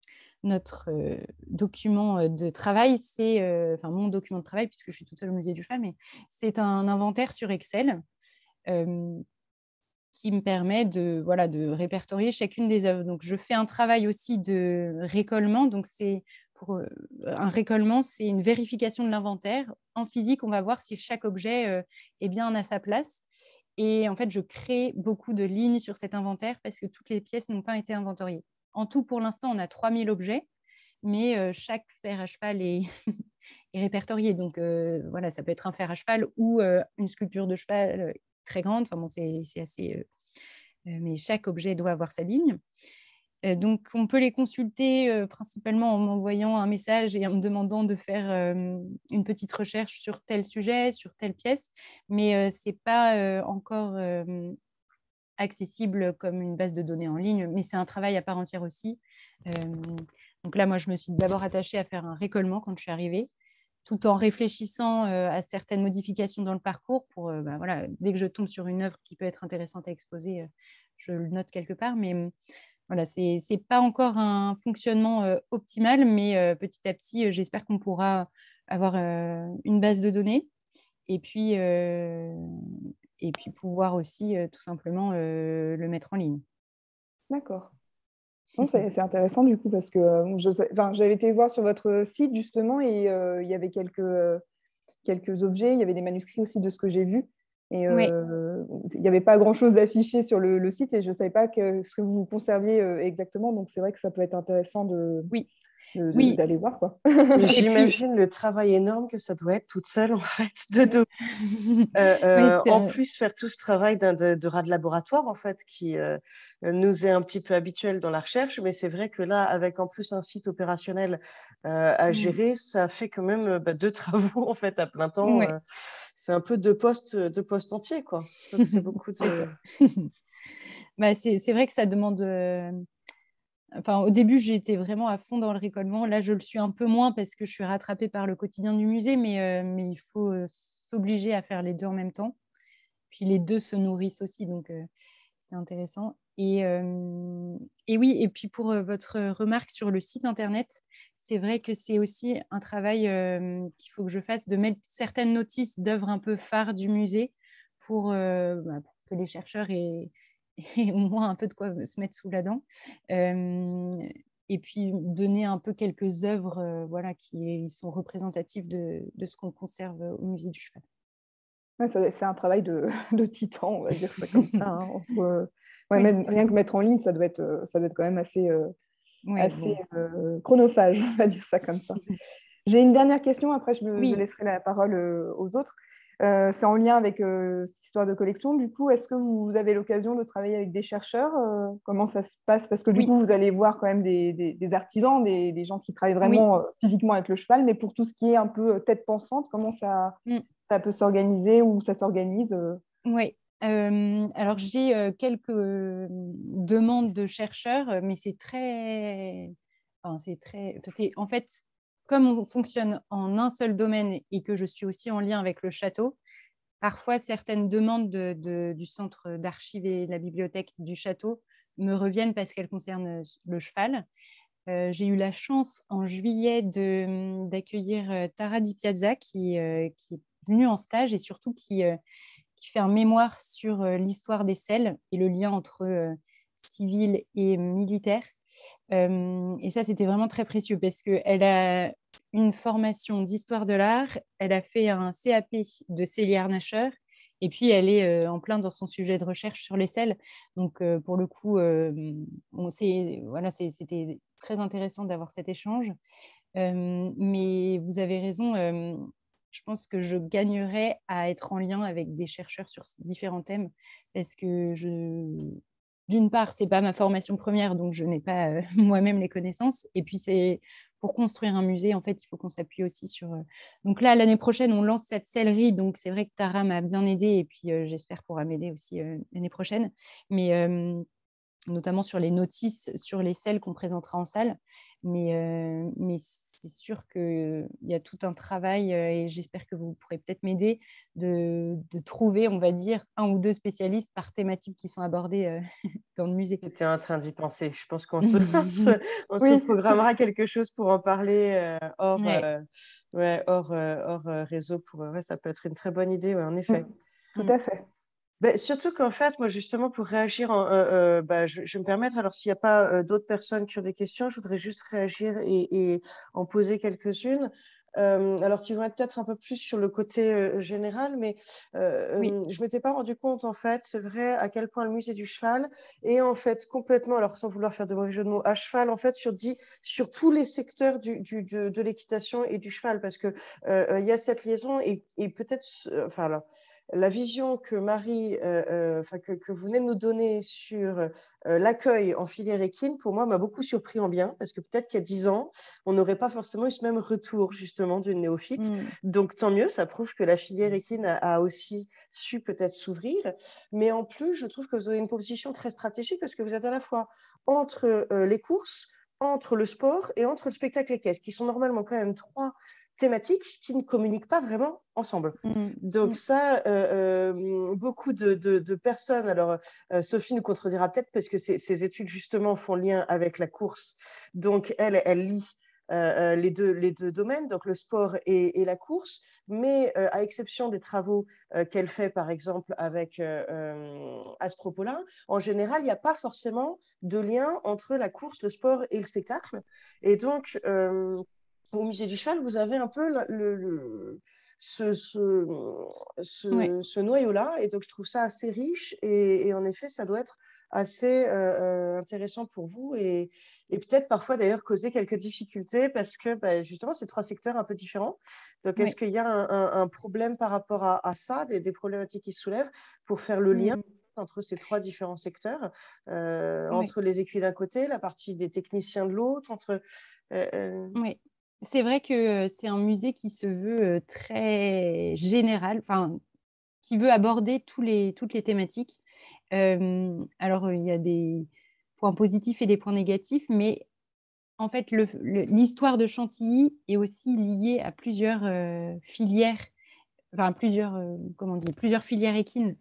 notre euh, document de travail, c'est, euh, enfin, mon document de travail, puisque je suis toute seule au musée du cheval, mais c'est un inventaire sur Excel euh, qui me permet de, voilà, de répertorier chacune des œuvres. Donc, je fais un travail aussi de récollement. Donc, c'est pour euh, un récollement, c'est une vérification de l'inventaire. En physique, on va voir si chaque objet euh, est bien à sa place. Et en fait, je crée beaucoup de lignes sur cet inventaire parce que toutes les pièces n'ont pas été inventoriées. En tout, pour l'instant, on a trois mille objets, mais euh, chaque fer à cheval est, est répertorié. Donc, euh, voilà, ça peut être un fer à cheval ou euh, une sculpture de cheval euh, très grande. Enfin bon, c'est, c'est assez... Euh, euh, mais chaque objet doit avoir sa ligne. Euh, donc, on peut les consulter euh, principalement en m'envoyant un message et en me demandant de faire euh, une petite recherche sur tel sujet, sur telle pièce, mais euh, ce n'est pas euh, encore euh, accessible comme une base de données en ligne, mais c'est un travail à part entière aussi. Euh, donc là, moi, je me suis d'abord attachée à faire un récollement quand je suis arrivée, tout en réfléchissant euh, à certaines modifications dans le parcours pour, euh, bah, voilà, dès que je tombe sur une œuvre qui peut être intéressante à exposer, euh, je le note quelque part, mais voilà, ce n'est pas encore un fonctionnement euh, optimal, mais euh, petit à petit, euh, j'espère qu'on pourra avoir euh, une base de données et puis, euh, et puis pouvoir aussi euh, tout simplement euh, le mettre en ligne.
D'accord. Bon, c'est, c'est intéressant du coup parce que euh, je, enfin, j'avais été voir sur votre site justement et euh, il y avait quelques, euh, quelques objets, il y avait des manuscrits aussi de ce que j'ai vu. Et euh, oui. Il n'y avait pas grand-chose d'affiché sur le, le site et je ne savais pas que, ce que vous conserviez euh, exactement. Donc, c'est vrai que ça peut être intéressant de,
oui.
de, de,
oui.
d'aller voir, quoi.
J'imagine puis... le travail énorme que ça doit être toute seule, en fait, de, de... Euh, euh,
oui,
en plus faire tout ce travail d'un, de, de rat de laboratoire, en fait, qui euh, nous est un petit peu habituel dans la recherche. Mais c'est vrai que là, avec en plus un site opérationnel euh, à gérer, mmh. ça fait quand même bah, deux travaux, en fait, à plein temps.
Ouais.
Euh, c'est un peu deux postes, deux postes entiers, quoi. Donc, c'est beaucoup de...
bah, c'est, c'est vrai que ça demande... Euh... Enfin, au début, j'étais vraiment à fond dans le récollement. Là, je le suis un peu moins parce que je suis rattrapée par le quotidien du musée, mais, euh, mais il faut euh, s'obliger à faire les deux en même temps. Puis les deux se nourrissent aussi, donc euh, c'est intéressant. Et, euh, et oui, et puis pour euh, votre remarque sur le site internet, c'est vrai que c'est aussi un travail euh, qu'il faut que je fasse, de mettre certaines notices d'œuvres un peu phares du musée pour, euh, bah, pour que les chercheurs aient, aient au moins un peu de quoi se mettre sous la dent. Euh, et puis donner un peu quelques œuvres euh, voilà, qui sont représentatives de, de ce qu'on conserve au musée du cheval.
Ouais, ça, c'est un travail de, de titan, on va dire ça comme ça. Hein, entre, ouais, oui. même, rien que mettre en ligne, ça doit être, ça doit être quand même assez, euh,
oui,
assez
bon.
euh, chronophage, on va dire ça comme ça. J'ai une dernière question, après je, me,
Oui.
je laisserai la parole euh, aux autres. Euh, c'est en lien avec euh, cette histoire de collection. Du coup, est-ce que vous avez l'occasion de travailler avec des chercheurs? euh, Comment ça se passe? Parce que du
Oui,
coup, vous allez voir quand même des, des- des artisans, des, des gens qui travaillent
oui.
vraiment euh, physiquement avec le cheval, mais pour tout ce qui est un peu euh, tête pensante, comment ça,
Mm.
ça peut s'organiser ou ça s'organise euh
Oui. Euh, alors, j'ai euh, quelques euh, demandes de chercheurs, euh, mais c'est très... Enfin, c'est très... enfin, c'est... En fait, comme on fonctionne en un seul domaine et que je suis aussi en lien avec le château, parfois certaines demandes de, de- du centre d'archives et de la bibliothèque du château me reviennent parce qu'elles concernent le cheval. Euh, j'ai eu la chance en juillet de, d'accueillir euh, Tara Di Piazza qui, euh, qui est venue en stage et surtout qui, euh, qui fait un mémoire sur euh, l'histoire des selles et le lien entre euh, civil et militaire. Euh, et ça, c'était vraiment très précieux parce qu'elle a une formation d'histoire de l'art, elle a fait un C A P de cellier-harnacheur et puis elle est euh, en plein dans son sujet de recherche sur les selles. Donc, euh, pour le coup, euh, on sait, voilà, c'est, c'était très intéressant d'avoir cet échange. Euh, mais vous avez raison, euh, je pense que je gagnerais à être en lien avec des chercheurs sur différents thèmes parce que je, d'une part, c'est pas ma formation première, donc je n'ai pas euh, moi-même les connaissances. Et puis, c'est pour construire un musée, en fait, il faut qu'on s'appuie aussi sur. euh, Donc là, l'année prochaine, on lance cette sellerie. Donc, c'est vrai que Tara m'a bien aidée et puis euh, j'espère pourra m'aider aussi euh, l'année prochaine. Mais euh, notamment sur les notices, sur les selles qu'on présentera en salle. Mais, euh, mais c'est sûr qu'il y a tout un travail euh, et j'espère que vous pourrez peut-être m'aider de, de trouver, on va dire, un ou deux spécialistes par thématique qui sont abordés euh, dans le musée.
J'étais en train d'y penser. Je pense qu'on se, on se, on se
Oui,
programmera quelque chose pour en parler euh, hors,
Ouais.
euh, ouais, hors, euh, hors euh, réseau. Pour, ouais, ça peut être une très bonne idée, ouais, en effet.
mm, tout
Mm.
à fait.
Ben, surtout qu'en fait, moi, justement, pour réagir, en, euh, euh, bah, je, je vais me permettre, alors s'il n'y a pas euh, d'autres personnes qui ont des questions, je voudrais juste réagir et, et en poser quelques-unes. Euh, alors qui vont être peut-être un peu plus sur le côté euh, général, mais euh,
Oui.
euh, je m'étais pas rendu compte, en fait, c'est vrai, à quel point le musée du cheval est en fait complètement, alors sans vouloir faire de mauvais jeu de mots, à cheval, en fait, sur, dit, sur tous les secteurs du, du, de, de l'équitation et du cheval, parce que euh, il y a cette liaison et, et peut-être, euh, enfin, alors, la vision que Marie, euh, euh, que, que vous venez de nous donner sur euh, l'accueil en filière équine, pour moi, m'a beaucoup surpris en bien, parce que peut-être qu'il y a dix ans, on n'aurait pas forcément eu ce même retour, justement, d'une néophyte.
Mm.
Donc, tant mieux, ça prouve que la filière équine a, a aussi su peut-être s'ouvrir. Mais en plus, je trouve que vous avez une position très stratégique, parce que vous êtes à la fois entre euh, les courses, entre le sport et entre le spectacle équestre, qui sont normalement quand même trois thématiques qui ne communiquent pas vraiment ensemble.
Mm.
Donc
Mm.
ça, euh, euh, beaucoup de, de, de personnes, alors euh, Sophie nous contredira peut-être parce que ses, ses études justement font lien avec la course, donc elle, elle lit euh, les, deux, les deux domaines, donc le sport et, et la course, mais euh, à exception des travaux euh, qu'elle fait par exemple avec euh, euh, Aspropola, en général, il n'y a pas forcément de lien entre la course, le sport et le spectacle. Et donc, euh, au musée du cheval, vous avez un peu le, le ce, ce,
Ouais.
ce, ce noyau-là. Et donc, je trouve ça assez riche. Et, et en effet, ça doit être assez euh, intéressant pour vous. Et, et peut-être parfois, d'ailleurs, causer quelques difficultés parce que, bah, justement, c'est trois secteurs un peu différents. Donc, est-ce
Ouais.
qu'il y a un, un, un problème par rapport à, à ça, des, des problématiques qui se soulèvent pour faire le lien
Mm.
entre ces trois différents secteurs, euh,
Ouais.
entre les équipes d'un côté, la partie des techniciens de l'autre, entre... Euh, euh,
Oui, c'est vrai que euh, c'est un musée qui se veut euh, très général, enfin, qui veut aborder tous les, toutes les thématiques. Euh, alors, euh, il y a des points positifs et des points négatifs, mais en fait, le- le- l'histoire de Chantilly est aussi liée à plusieurs euh, filières, enfin, plusieurs, euh, comment on dit, plusieurs filières équines.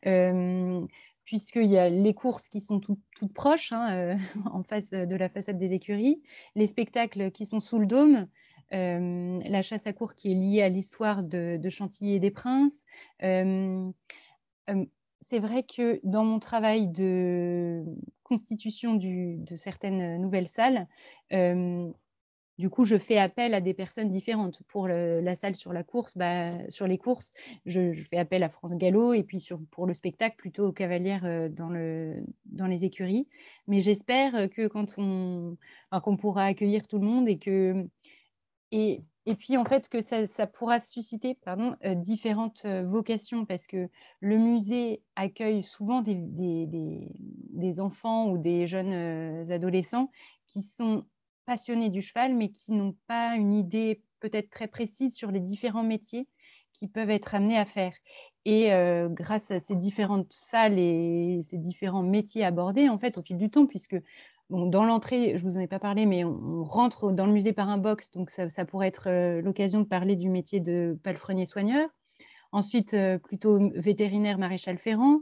Euh, Puisqu'il y a les courses qui sont tout- toutes proches, hein, euh, en face de la façade des écuries, les spectacles qui sont sous le dôme, euh, la chasse à courre qui est liée à l'histoire de, de Chantilly et des Princes. Euh, euh, c'est vrai que dans mon travail de constitution du- de certaines nouvelles salles, euh, du coup, je fais appel à des personnes différentes. Pour le- la salle sur la course, bah, sur les courses, je, je fais appel à France Gallo et puis sur, pour le spectacle, plutôt aux cavalières euh, dans, le, dans les écuries. Mais j'espère que quand on, enfin, qu'on pourra accueillir tout le monde et que et et puis, en fait, que ça, ça pourra susciter pardon, euh, différentes euh, vocations, parce que le musée accueille souvent des, des, des, des enfants ou des jeunes euh, adolescents qui sont passionnés du cheval, mais qui n'ont pas une idée peut-être très précise sur les différents métiers qu'ils peuvent être amenés à faire. Et euh, grâce à ces différentes salles et ces différents métiers abordés, en fait, au fil du temps, puisque bon, dans l'entrée, je ne vous en ai pas parlé, mais on, on rentre dans le musée par un box, donc ça, ça pourrait être euh, l'occasion de parler du métier de palefrenier-soigneur. Ensuite, euh, plutôt vétérinaire maréchal ferrant.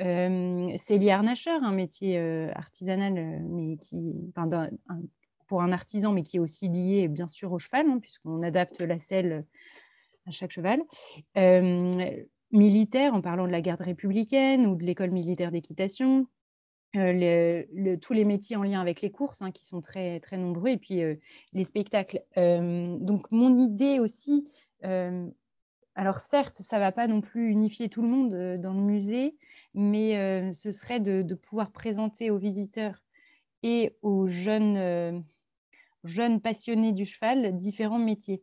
Euh, cellier harnacheur, un métier euh, artisanal, euh, mais qui, enfin, d'un- un- pour un artisan, mais qui est aussi lié bien sûr au cheval, hein, puisqu'on adapte la selle à chaque cheval. Euh, militaire, en parlant de la garde républicaine ou de l'école militaire d'équitation. Euh, le, le, tous les métiers en lien avec les courses, hein, qui sont très, très nombreux, et puis euh, les spectacles. Euh, donc, mon idée aussi, euh, alors certes, ça ne va pas non plus unifier tout le monde euh, dans le musée, mais euh, ce serait de, de pouvoir présenter aux visiteurs et aux jeunes, euh, jeunes passionnés du cheval différents métiers.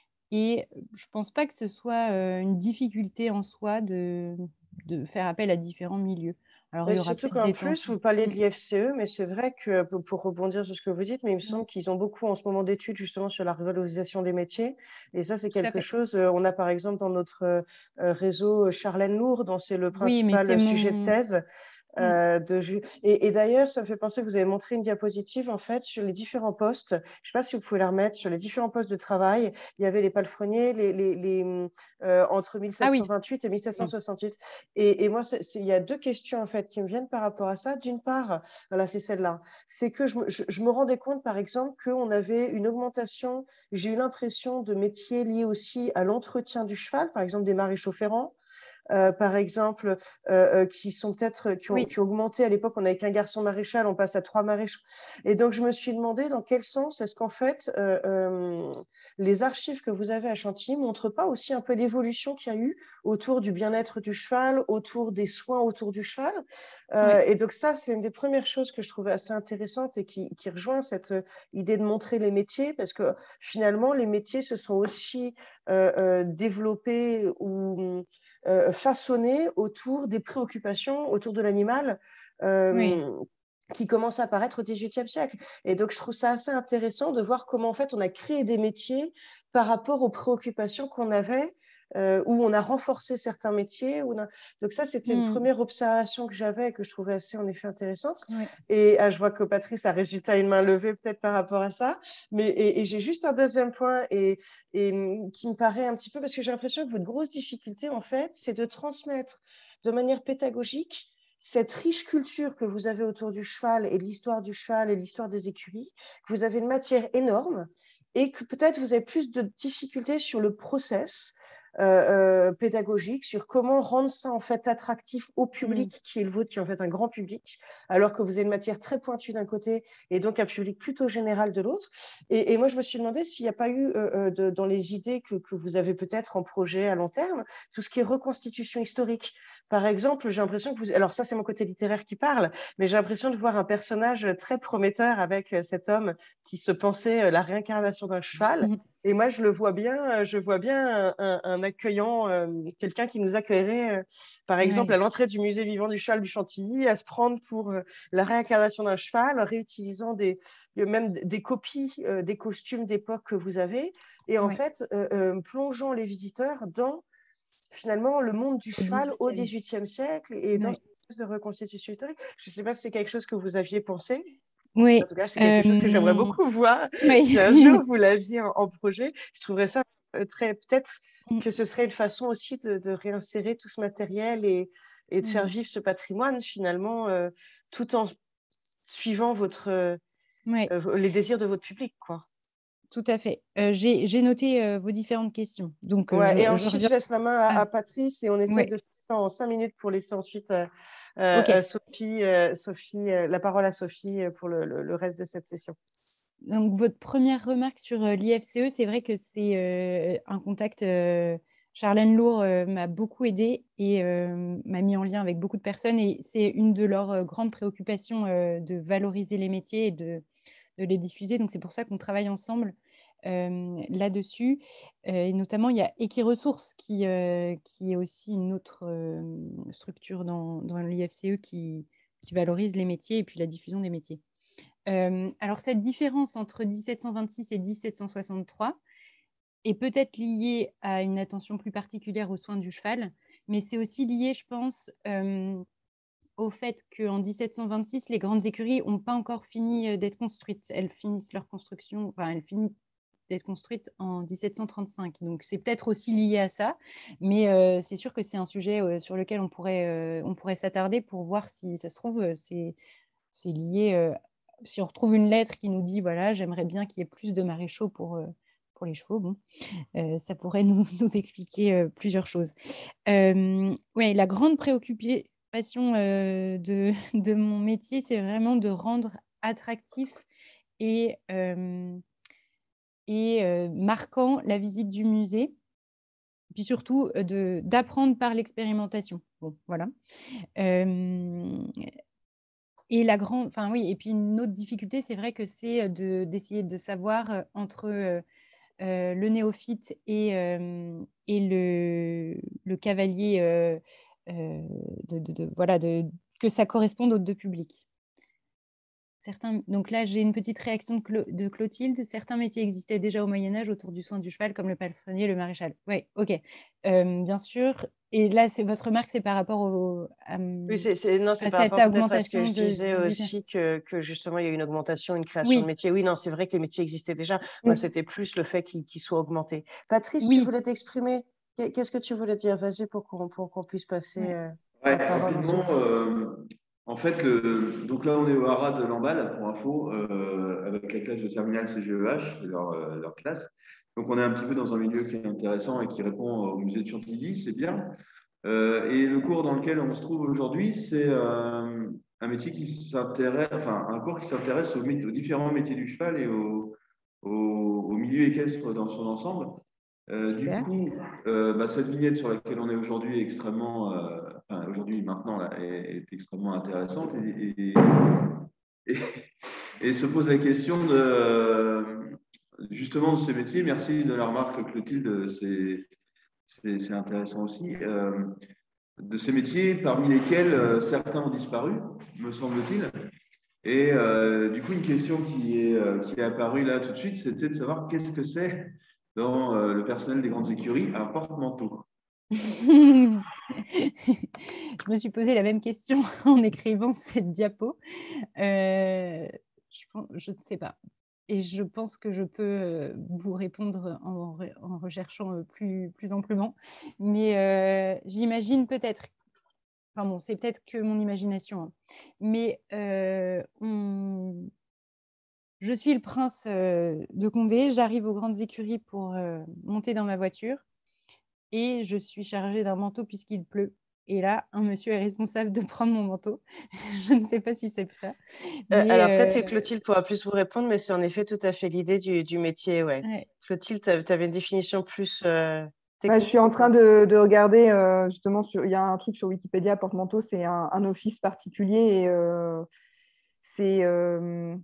Et je ne pense pas que ce soit euh, une difficulté en soi de, de faire appel à différents milieux. Alors, il
Et
y aura
surtout
peut-être
qu'en
des
plus,
tensions.
vous parlez
Mm.
de l'I F C E, mais c'est vrai que, pour pour rebondir sur ce que vous dites, mais il me
Mm.
semble qu'ils ont beaucoup en ce moment d'études justement sur la revalorisation des métiers. Et ça, c'est
Tout à
quelque
fait.
chose, euh, on a par exemple dans notre euh, euh, réseau euh, Charlène Lourd, dont c'est le
Oui, mais c'est
principal sujet de
mon...
thèse.
Mm.
Euh, de ju- et, et d'ailleurs, ça me fait penser que vous avez montré une diapositive en fait sur les différents postes. Je ne sais pas si vous pouvez la remettre sur les différents postes de travail. Il y avait les palefreniers, les, les, les, euh, entre
Ah oui.
mille sept cent vingt-huit et
Mm.
mille sept cent soixante-huit. Et, et moi, c'est- c'est- il y a deux questions en fait qui me viennent par rapport à ça. D'une part, voilà, c'est celle-là. C'est que je, me- je, je me rendais compte, par exemple, qu'on avait une augmentation. J'ai eu l'impression de métiers liés aussi à l'entretien du cheval, par exemple des maréchaux ferrants. Euh, par exemple, euh, euh, qui sont peut-être qui ont,
Oui.
qui ont augmenté. À l'époque, on n'avait qu'un garçon maréchal, on passe à trois maréchaux. Et donc, je me suis demandé dans quel sens est-ce qu'en fait, euh, euh, les archives que vous avez à Chantilly montrent pas aussi un peu l'évolution qu'il y a eu autour du bien-être du cheval, autour des soins autour du cheval. Euh,
Oui.
et donc, ça, c'est une des premières choses que je trouvais assez intéressante et qui, qui rejoint cette idée de montrer les métiers, parce que finalement, les métiers se sont aussi euh, euh, développés ou euh, façonnés autour des préoccupations autour de l'animal
Oui.
euh, qui commencent à apparaître au dix-huitième siècle. Et donc, je trouve ça assez intéressant de voir comment, en fait, on a créé des métiers par rapport aux préoccupations qu'on avait, euh, où on a renforcé certains métiers. Où on a... Donc, ça, c'était une
Mm.
première observation que j'avais et que je trouvais assez, en effet, intéressante.
Oui.
Et ah, je vois que Patrice a résultat une main levée, peut-être par rapport à ça. Mais, et, et j'ai juste un deuxième point et, et qui me paraît un petit peu, parce que j'ai l'impression que votre grosse difficulté, en fait, c'est de transmettre de manière pédagogique cette riche culture que vous avez autour du cheval et de l'histoire du cheval et l'histoire des écuries, que vous avez une matière énorme et que peut-être vous avez plus de difficultés sur le process euh, euh, pédagogique, sur comment rendre ça en fait attractif au public
Mm.
qui est le vôtre, qui est en fait un grand public, alors que vous avez une matière très pointue d'un côté et donc un public plutôt général de l'autre. Et, et moi, je me suis demandé s'il n'y a pas eu euh, de, dans les idées que, que vous avez peut-être en projet à long terme, tout ce qui est reconstitution historique. Par exemple, j'ai l'impression que vous... Alors ça, c'est mon côté littéraire qui parle, mais j'ai l'impression de voir un personnage très prometteur avec cet homme qui se pensait la réincarnation d'un cheval.
Mm.
Et moi, je le vois bien, je vois bien un, un accueillant, euh, quelqu'un qui nous accueillerait, euh, par exemple, à
Oui.
l'entrée du musée vivant du cheval du Chantilly, à se prendre pour euh, la réincarnation d'un cheval, réutilisant des, même des copies euh, des costumes d'époque que vous avez, et en
Oui.
fait, euh, euh, plongeant les visiteurs dans finalement le monde du
Au
cheval au
dix-huitième.
dix-huitième siècle et dans
Oui.
ce processus de reconstitution historique. Je ne sais pas si c'est quelque chose que vous aviez pensé. En
Oui.
tout cas, c'est quelque chose que j'aimerais
Euh...
beaucoup voir. Si un
Oui.
jour vous l'aviez en, en projet, je trouverais ça euh, très... Peut-être que ce serait une façon aussi de, de réinsérer tout ce matériel et, et de faire
Mm.
vivre ce patrimoine finalement, euh, tout en suivant votre, euh,
Oui.
les désirs de votre public, quoi.
Tout à fait. Euh, j'ai, j'ai noté euh, vos différentes questions. Donc, euh,
Ouais, et
je, je
ensuite, je
reviens.
laisse la main à,
Ah,
à Patrice et on essaie
ouais.
de faire ça en cinq minutes pour laisser ensuite euh, euh,
OK.
euh, Sophie, euh, Sophie euh, la parole à Sophie euh, pour le, le, le reste de cette session.
Donc, votre première remarque sur euh, l'I F C E, c'est vrai que c'est euh, un contact. euh, Charlène Lourd euh, m'a beaucoup aidée et euh, m'a mis en lien avec beaucoup de personnes. Et c'est une de leurs euh, grandes préoccupations euh, de valoriser les métiers et de, de les diffuser. Donc, c'est pour ça qu'on travaille ensemble. euh, là-dessus. Euh, et notamment, il y a Equiresources, qui, euh, qui est aussi une autre euh, structure dans, dans l'I F C E qui, qui valorise les métiers et puis la diffusion des métiers. Euh, alors, cette différence entre dix-sept cent vingt-six et dix-sept cent soixante-trois est peut-être liée à une attention plus particulière aux soins du cheval, mais c'est aussi lié, je pense, euh, au fait qu'en dix-sept cent vingt-six, les grandes écuries n'ont pas encore fini d'être construites. Elles finissent leur construction, enfin, elles finissent d'être construites en dix-sept cent trente-cinq. Donc, c'est peut-être aussi lié à ça, mais euh, c'est sûr que c'est un sujet euh, sur lequel on pourrait, euh, on pourrait s'attarder pour voir si ça se trouve, euh, c'est, c'est lié... Euh, si on retrouve une lettre qui nous dit, voilà, j'aimerais bien qu'il y ait plus de maréchaux pour, euh, pour les chevaux, bon, euh, ça pourrait nous, nous expliquer euh, plusieurs choses. Euh, ouais, la grande préoccupation euh, de, de mon métier, c'est vraiment de rendre attractif et, euh, et euh, marquant la visite du musée, puis surtout de, d'apprendre par l'expérimentation. Bon, voilà. Euh, Et la grande, enfin oui, et puis une autre difficulté, c'est vrai que c'est de, d'essayer de savoir euh, entre euh, euh, le néophyte et, euh, et le, le cavalier, euh, euh, de, de, de, voilà, de, que ça corresponde aux deux publics. Certains, donc là, j'ai une petite réaction de, Clo, de Clotilde. Certains métiers existaient déjà au Moyen-Âge autour du soin du cheval, comme le palefrenier, le maréchal. Oui, ok, euh, bien sûr. Et là, c'est, votre remarque, c'est par rapport au, à,
Oui, c'est, c'est, non, c'est
à
par
cette
rapport peut-être à ce que
augmentation
je
de
disais
dix-huit.
aussi que, que justement il y a eu une augmentation, une création de
Oui,
métiers. Oui, non, c'est vrai que les métiers existaient déjà. Moi, c'était plus le fait qu'ils, qu'ils soient augmentés. Patrice, tu
oui.
voulais t'exprimer? Qu'est-ce que tu voulais dire? Vas-y pour qu'on, pour qu'on puisse passer
Ouais.
euh,
Ouais,
la parole
rapidement,
ensuite.
euh, en fait, le, donc là, on est au haras de Lamballe, pour info, euh, avec la classe de terminale C G E H, leur, euh, leur classe. Donc, on est un petit peu dans un milieu qui est intéressant et qui répond au musée de Chantilly, c'est bien. Euh, et le cours dans lequel on se trouve aujourd'hui, c'est euh, un métier qui s'intéresse, enfin, un cours qui s'intéresse aux, aux différents métiers du cheval et au, au, au milieu équestre dans son ensemble. Euh, du
Super.
coup, euh, bah, cette vignette sur laquelle on est aujourd'hui est extrêmement, euh, enfin, aujourd'hui, maintenant, là, est, est extrêmement intéressante et, et, et, et se pose la question de, justement de ces métiers. Merci de la remarque, Clotilde, c'est, c'est, c'est intéressant aussi. Euh, de ces métiers, parmi lesquels euh, certains ont disparu, me semble-t-il. Et euh, du coup, une question qui est, euh, qui est apparue là tout de suite, c'était de savoir qu'est-ce que c'est dans euh, le personnel des grandes écuries un porte-manteau.
Je me suis posé la même question en écrivant cette diapo. Euh, je, pense, je ne sais pas. Et je pense que je peux euh, vous répondre en, en recherchant euh, plus, plus amplement. Mais euh, j'imagine peut-être, enfin bon, c'est peut-être que mon imagination, hein. Mais euh, on... je suis le prince euh, de Condé, j'arrive aux grandes écuries pour euh, monter dans ma voiture. Et je suis chargée d'un manteau puisqu'il pleut. Et là, un monsieur est responsable de prendre mon manteau. Je ne sais pas si c'est ça.
Euh,
Mais
alors, peut-être que
euh,
Clotilde pourra plus vous répondre, mais c'est en effet tout à fait l'idée du, du métier, ouais.
ouais.
Clotilde, tu avais une définition plus euh,
Ouais, je
technique?
suis en train de, de regarder, euh, justement, sur, il y a un truc sur Wikipédia, porte-manteau, c'est un, un office particulier et euh, c'est euh,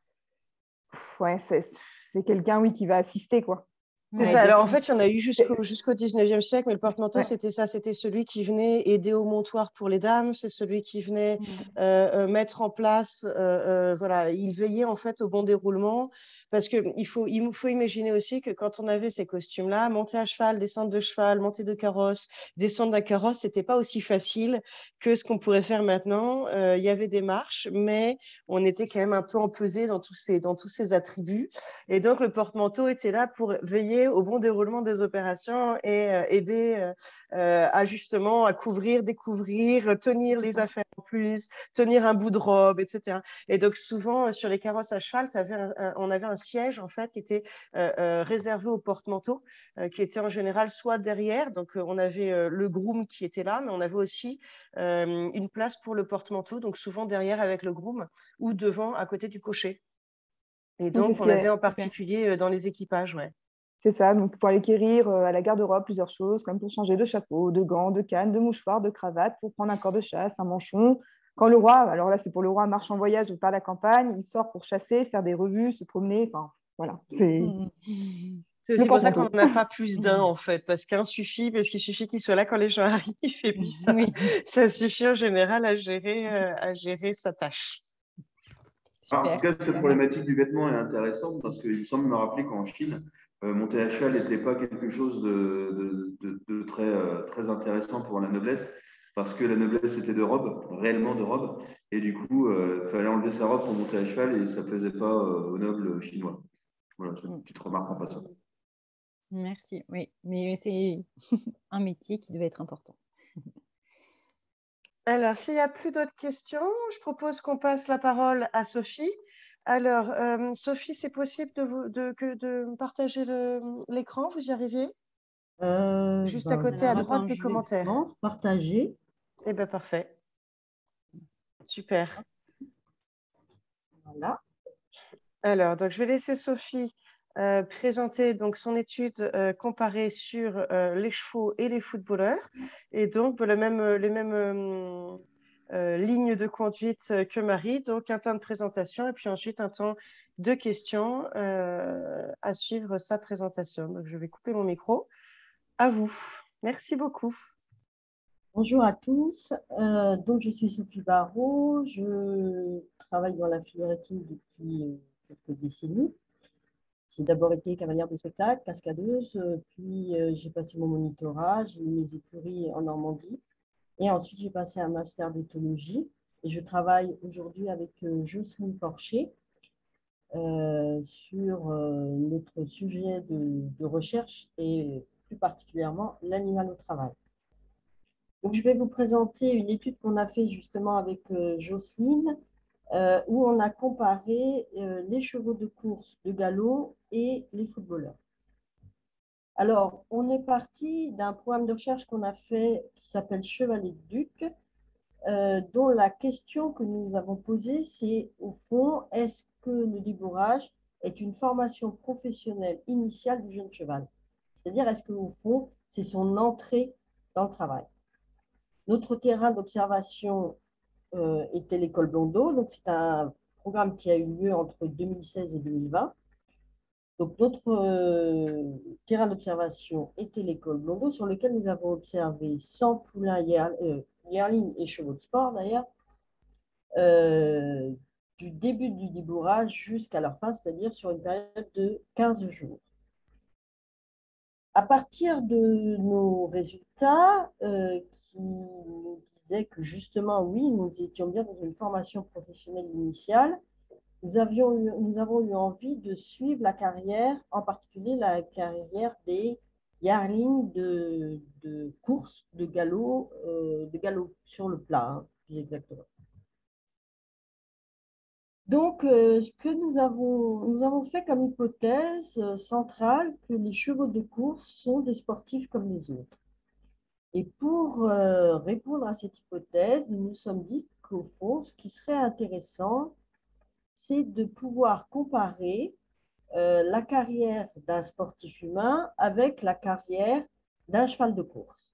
ouais, c'est, c'est quelqu'un, oui, qui va assister, quoi.
C'est
Ouais,
ça. Alors, en
exactement.
fait, il y en a eu jusqu'au jusqu'au dix-neuvième siècle, mais le porte-manteau,
Ouais.
c'était ça. C'était celui qui venait aider au montoir pour les dames. C'est celui qui venait
Mm.
euh, euh, mettre en place, euh, euh, voilà, il veillait en fait au bon déroulement. Parce qu'il faut, il faut imaginer aussi que quand on avait ces costumes-là, monter à cheval, descendre de cheval, monter de carrosse, descendre d'un carrosse, c'était pas aussi facile que ce qu'on pourrait faire maintenant. Euh, il y avait des marches, mais on était quand même un peu empesé dans tous ces, dans tous ces attributs. Et donc, le porte-manteau était là pour veiller au bon déroulement des opérations et euh, aider euh, euh, à justement à couvrir, découvrir, tenir les affaires en plus, tenir un bout de robe, et cetera. Et donc, souvent, sur les carrosses à cheval, t'avais un, un, on avait un siège, en fait, qui était euh, euh, réservé au porte-manteau, euh, qui était en général soit derrière, donc euh, on avait euh, le groom qui était là, mais on avait aussi euh, une place pour le porte-manteau, donc souvent derrière avec le groom, ou devant, à côté du cocher. Et
Oui, c'est
donc,
ce
on
qui
avait
est
en
Super.
particulier dans les équipages, ouais.
C'est ça, donc pour aller quérir euh, à la garde-robe plusieurs choses, comme pour changer de chapeau, de gants, de canne, de mouchoir, de cravate, pour prendre un corps de chasse, un manchon. Quand le roi, alors là c'est pour le roi, marche en voyage par la campagne, il sort pour chasser, faire des revues, se promener, enfin Voilà, c'est…
Mm.
C'est aussi pour ça qu'on n'en a pas plus d'un, en fait, parce qu'un suffit, parce qu'il suffit qu'il soit là quand les gens arrivent, et puis ça,
Oui.
ça suffit en général à gérer, euh, à gérer sa tâche.
Ah, en tout
Super.
cas, cette
Bah,
problématique
merci.
du vêtement est intéressante parce qu'il me semble me rappeler qu'en Chine, euh, monter à cheval n'était pas quelque chose de, de- de- de très, euh, très intéressant pour la noblesse parce que la noblesse était de robe, réellement de robe, et du coup, il fallait enlever sa robe pour monter à cheval et ça ne plaisait pas euh, aux nobles chinois. Voilà, c'est une petite remarque en passant.
Merci. Oui, mais c'est un métier qui devait être important.
Alors, s'il n'y a plus d'autres questions, je propose qu'on passe la parole à Sophie. Alors, euh, Sophie, c'est possible de, vous, de, que, de partager le- l'écran, vous y arrivez?
Euh,
Juste à
ben,
côté, à
Alors,
droite
attends,
des
je vais…
commentaires.
bon, partager.
Eh bien, parfait. Super.
Voilà.
Alors, donc, je vais laisser Sophie euh, présenter donc, son étude euh, comparée sur euh, les chevaux et les footballeurs. Et donc, le même, les mêmes euh, euh, lignes de conduite que Marie. Donc, un temps de présentation et puis ensuite un temps de questions euh, à suivre sa présentation. Donc, je vais couper mon micro. À vous. Merci beaucoup.
Bonjour à tous. Euh, donc, je suis Sophie Barrault. Je travaille dans la filière équine depuis euh, quelques décennies. J'ai d'abord été cavalière de spectacle, cascadeuse, euh, puis euh, j'ai passé mon monitorat, j'ai eu mes écuries en Normandie. Et ensuite, j'ai passé un master d'éthologie. Et je travaille aujourd'hui avec euh, Jocelyne Porcher euh, sur euh, notre sujet de, de recherche et plus particulièrement l'animal au travail. Donc, je vais vous présenter une étude qu'on a fait justement avec euh, Jocelyne, euh, où on a comparé euh, les chevaux de course de galop et les footballeurs. Alors, on est parti d'un programme de recherche qu'on a fait qui s'appelle Chevalet de Duc, euh, dont la question que nous avons posée, c'est au fond, est-ce que le débourrage est une formation professionnelle initiale du jeune cheval? C'est-à-dire, est-ce qu'au fond, c'est son entrée dans le travail? Notre terrain d'observation euh, était l'école Blondeau. Donc, c'est un programme qui a eu lieu entre deux mille seize et deux mille vingt. Donc, notre euh, terrain d'observation était l'école Blondeau, sur lequel nous avons observé cent poulains yearling euh, et chevaux de sport, d'ailleurs, euh, du début du débourrage jusqu'à leur fin, c'est-à-dire sur une période de quinze jours. À partir de nos résultats euh, qui nous disaient que justement, oui, nous étions bien dans une formation professionnelle initiale, nous, avions eu, nous avons eu envie de suivre la carrière, en particulier la carrière des yearlings de, de course, de galop, euh, de galop sur le plat, hein, plus exactement. Donc, euh, ce que nous avons, nous avons fait comme hypothèse euh, centrale que les chevaux de course sont des sportifs comme les autres. Et pour euh, répondre à cette hypothèse, nous nous sommes dit qu'au fond, ce qui serait intéressant, c'est de pouvoir comparer euh, la carrière d'un sportif humain avec la carrière d'un cheval de course.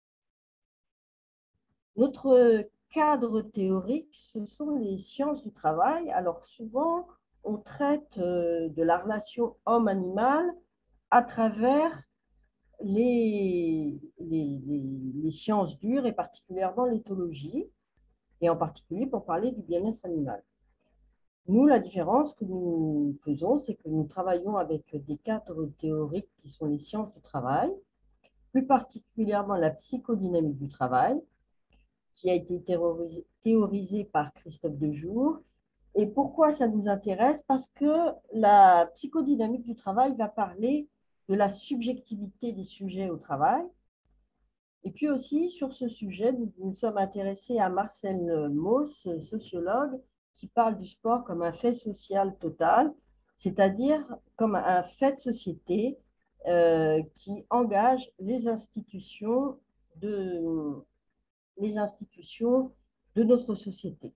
Notre cadre théorique, ce sont les sciences du travail. Alors souvent, on traite euh, de la relation homme-animal à travers les, les, les, les sciences dures et particulièrement l'éthologie, et en particulier pour parler du bien-être animal. Nous, la différence que nous faisons, c'est que nous travaillons avec des cadres théoriques qui sont les sciences du travail, plus particulièrement la psychodynamique du travail, qui a été théorisé, théorisé par Christophe Dejour. Et pourquoi ça nous intéresse? Parce que la psychodynamique du travail va parler de la subjectivité des sujets au travail. Et puis aussi, sur ce sujet, nous nous sommes intéressés à Marcel Mauss, sociologue, qui parle du sport comme un fait social total, c'est-à-dire comme un fait de société euh, qui engage les institutions de, les institutions de notre société.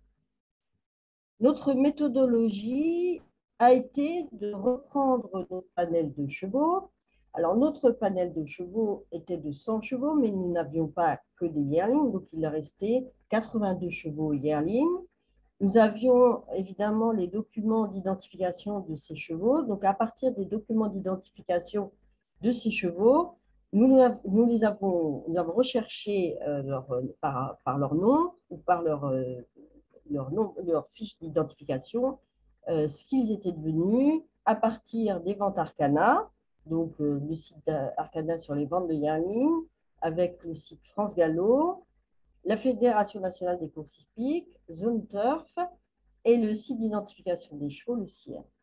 Notre méthodologie a été de reprendre notre panel de chevaux. Alors, notre panel de chevaux était de cent chevaux, mais nous n'avions pas que des yearlings, donc il restait quatre-vingt-deux chevaux yearlings. Nous avions évidemment les documents d'identification de ces chevaux. Donc, à partir des documents d'identification de ces chevaux, nous, nous les avons, nous avons recherché euh, leur, par, par leur nom ou par leur, euh, leur, nom, leur fiche d'identification, euh, ce qu'ils étaient devenus à partir des ventes Arcana, donc euh, le site Arcana sur les ventes de yearling, avec le site France Gallo, la Fédération nationale des courses hippiques, Zone Turf et le site d'identification des chevaux, le C I R.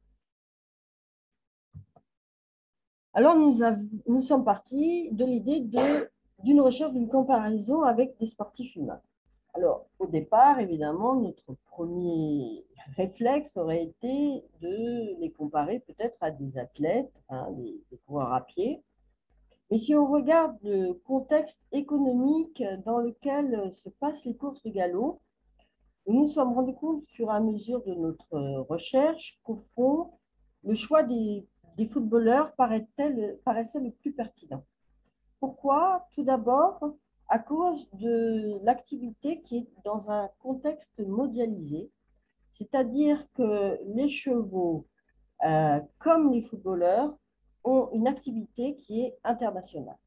Alors, nous, avons, nous sommes partis de l'idée d'une recherche d'une comparaison avec des sportifs humains. Alors, au départ, évidemment, notre premier réflexe aurait été de les comparer peut-être à des athlètes, hein, des, des coureurs à pied. Mais si on regarde le contexte économique dans lequel se passent les courses de galop, nous nous sommes rendus compte, au fur et à mesure de notre recherche, qu'au fond, le choix des, des footballeurs paraissait, paraissait le plus pertinent. Pourquoi? Tout d'abord, à cause de l'activité qui est dans un contexte mondialisé, c'est-à-dire que les chevaux, euh, comme les footballeurs, ont une activité qui est internationale.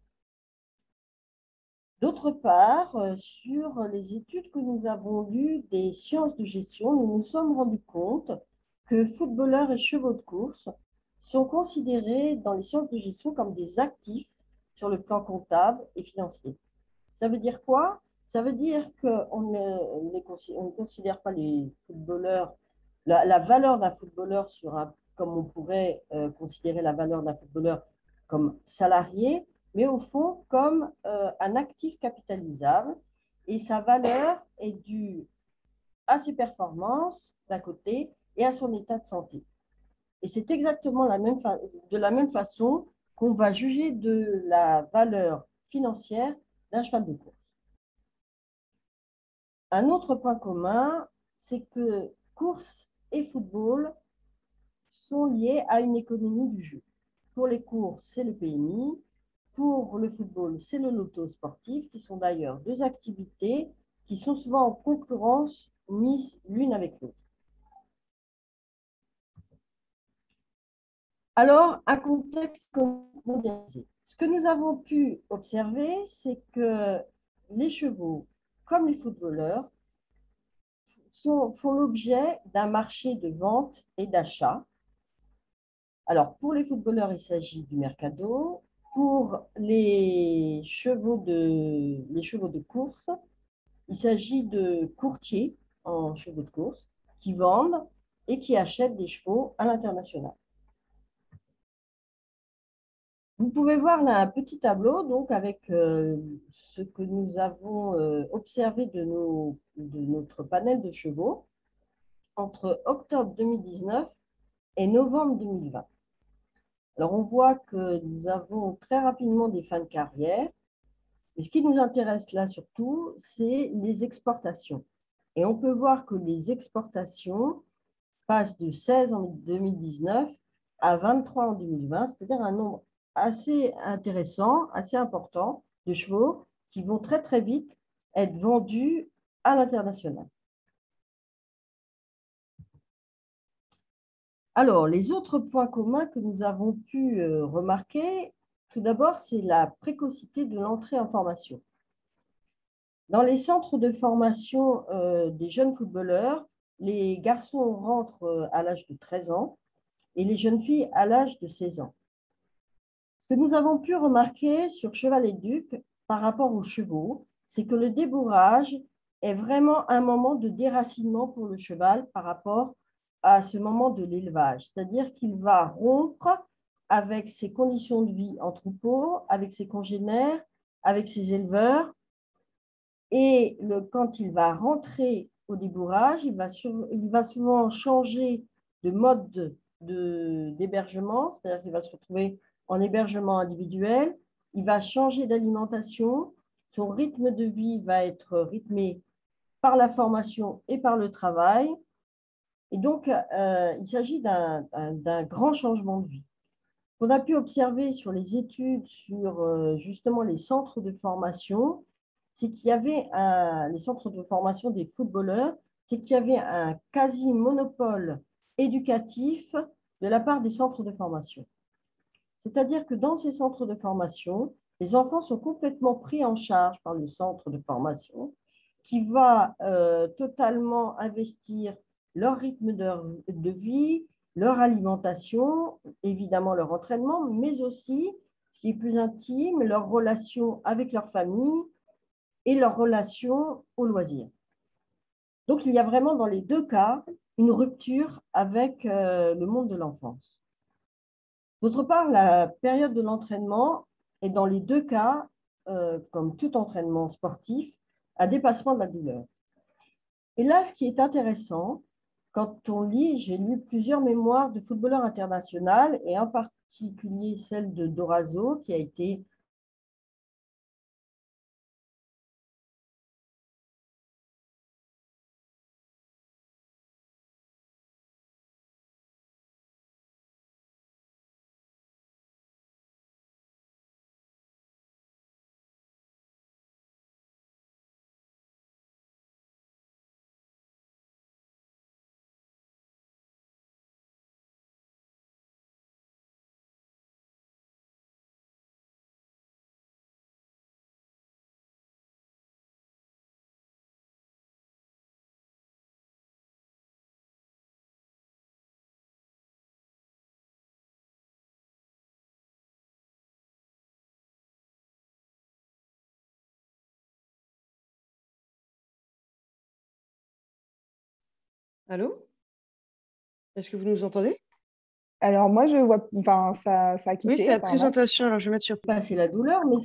D'autre part, sur les études que nous avons lues des sciences de gestion, nous nous sommes rendus compte que footballeurs et chevaux de course sont considérés dans les sciences de gestion comme des actifs sur le plan comptable et financier. Ça veut dire quoi? Ça veut dire qu'on ne, ne considère pas les footballeurs, la, la valeur d'un footballeur sur un, comme on pourrait euh, considérer la valeur d'un footballeur comme salarié, mais au fond comme euh, un actif capitalisable, et sa valeur est due à ses performances d'un côté et à son état de santé. Et c'est exactement la même de la même façon qu'on va juger de la valeur financière d'un cheval de course. Un autre point commun, c'est que course et football sont liés à une économie du jeu. Pour les courses, c'est le P M I. Pour le football, c'est le loto sportif, qui sont d'ailleurs deux activités qui sont souvent en concurrence mises l'une avec l'autre. Alors, un contexte mondialisé. Ce que nous avons pu observer, c'est que les chevaux, comme les footballeurs, sont, font l'objet d'un marché de vente et d'achat. Alors, pour les footballeurs, il s'agit du mercado. Pour les chevaux de, les chevaux de course, il s'agit de courtiers en chevaux de course qui vendent et qui achètent des chevaux à l'international. Vous pouvez voir là un petit tableau donc avec euh, ce que nous avons euh, observé de, nos, de notre panel de chevaux entre octobre deux mille dix-neuf et novembre deux mille vingt. Alors, on voit que nous avons très rapidement des fins de carrière. Mais ce qui nous intéresse là surtout, c'est les exportations. Et on peut voir que les exportations passent de seize en deux mille dix-neuf à vingt-trois en deux mille vingt, c'est-à-dire un nombre assez intéressant, assez important de chevaux qui vont très très vite être vendus à l'international. Alors, les autres points communs que nous avons pu euh, remarquer, tout d'abord, c'est la précocité de l'entrée en formation. Dans les centres de formation euh, des jeunes footballeurs, les garçons rentrent euh, à l'âge de treize ans et les jeunes filles à l'âge de seize ans. Ce que nous avons pu remarquer sur Cheval et Duc par rapport aux chevaux, c'est que le débourrage est vraiment un moment de déracinement pour le cheval par rapport à ce moment de l'élevage. C'est-à-dire qu'il va rompre avec ses conditions de vie en troupeau, avec ses congénères, avec ses éleveurs. Et le, quand il va rentrer au débourrage, il va, sur, il va souvent changer de mode d'hébergement, c'est-à-dire qu'il va se retrouver en hébergement individuel, il va changer d'alimentation, son rythme de vie va être rythmé par la formation et par le travail. Et donc, euh, il s'agit d'un d'un grand changement de vie. On a pu observer sur les études sur euh, justement les centres de formation, c'est qu'il y avait un, les centres de formation des footballeurs c'est qu'il y avait un quasi-monopole éducatif de la part des centres de formation. C'est-à-dire que dans ces centres de formation, les enfants sont complètement pris en charge par le centre de formation qui va euh, totalement investir leur rythme de, de vie, leur alimentation, évidemment leur entraînement, mais aussi, ce qui est plus intime, leur relation avec leur famille et leur relation au loisir. Donc, il y a vraiment dans les deux cas une rupture avec euh, le monde de l'enfance. D'autre part, la période de l'entraînement est dans les deux cas, euh, comme tout entraînement sportif, un dépassement de la douleur. Et là, ce qui est intéressant, quand on lit, j'ai lu plusieurs mémoires de footballeurs internationaux, et en particulier celle de Dorazo, qui a été
Allô? Est-ce que vous nous entendez?
Alors moi, je vois, enfin, ça, ça a quitté.
Oui, c'est la
apparemment.
présentation. Alors, je vais mettre sur.
passer la douleur, mais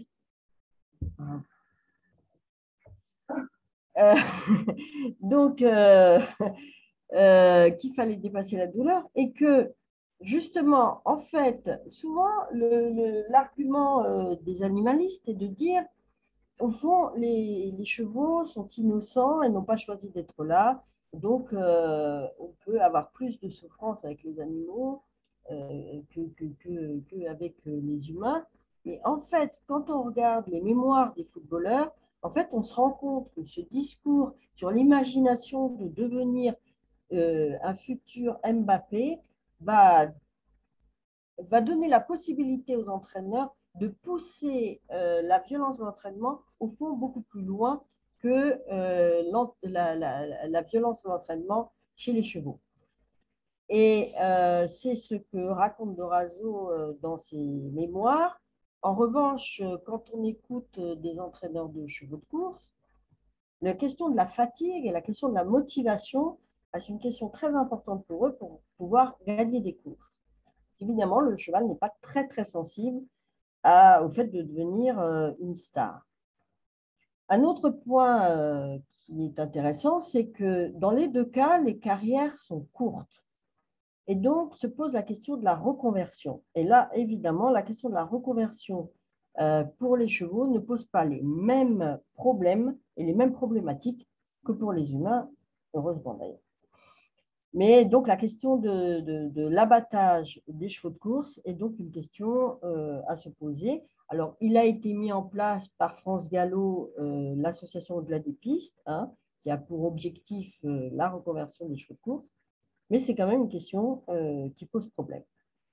euh, donc euh, euh, qu'il fallait dépasser la douleur et que justement, en fait, souvent l'argument euh, des animalistes est de dire, au fond, les, les chevaux sont innocents et n'ont pas choisi d'être là, donc euh, on peut avoir plus de souffrance avec les animaux euh, que, que, que, que avec les humains. Mais en fait, quand on regarde les mémoires des footballeurs, en fait, on se rend compte que ce discours sur l'imagination de devenir euh, un futur Mbappé va, va donner la possibilité aux entraîneurs de pousser euh, la violence de l'entraînement au fond beaucoup plus loin que euh, la, la, la violence de l'entraînement chez les chevaux. Et euh, c'est ce que raconte Dorazo euh, dans ses mémoires. En revanche, quand on écoute des entraîneurs de chevaux de course, la question de la fatigue et la question de la motivation, c'est une question très importante pour eux pour pouvoir gagner des courses. Évidemment, le cheval n'est pas très, très sensible à, au fait de devenir euh, une star. Un autre point euh, qui est intéressant, c'est que dans les deux cas, les carrières sont courtes. Et donc, se pose la question de la reconversion. Et là, évidemment, la question de la reconversion euh, pour les chevaux ne pose pas les mêmes problèmes et les mêmes problématiques que pour les humains, heureusement d'ailleurs. Mais donc, la question de, de, de l'abattage des chevaux de course est donc une question euh, à se poser. Alors, il a été mis en place par France Gallo, euh, l'association au-delà des pistes, hein, qui a pour objectif euh, la reconversion des chevaux de course. Mais c'est quand même une question euh, qui pose problème.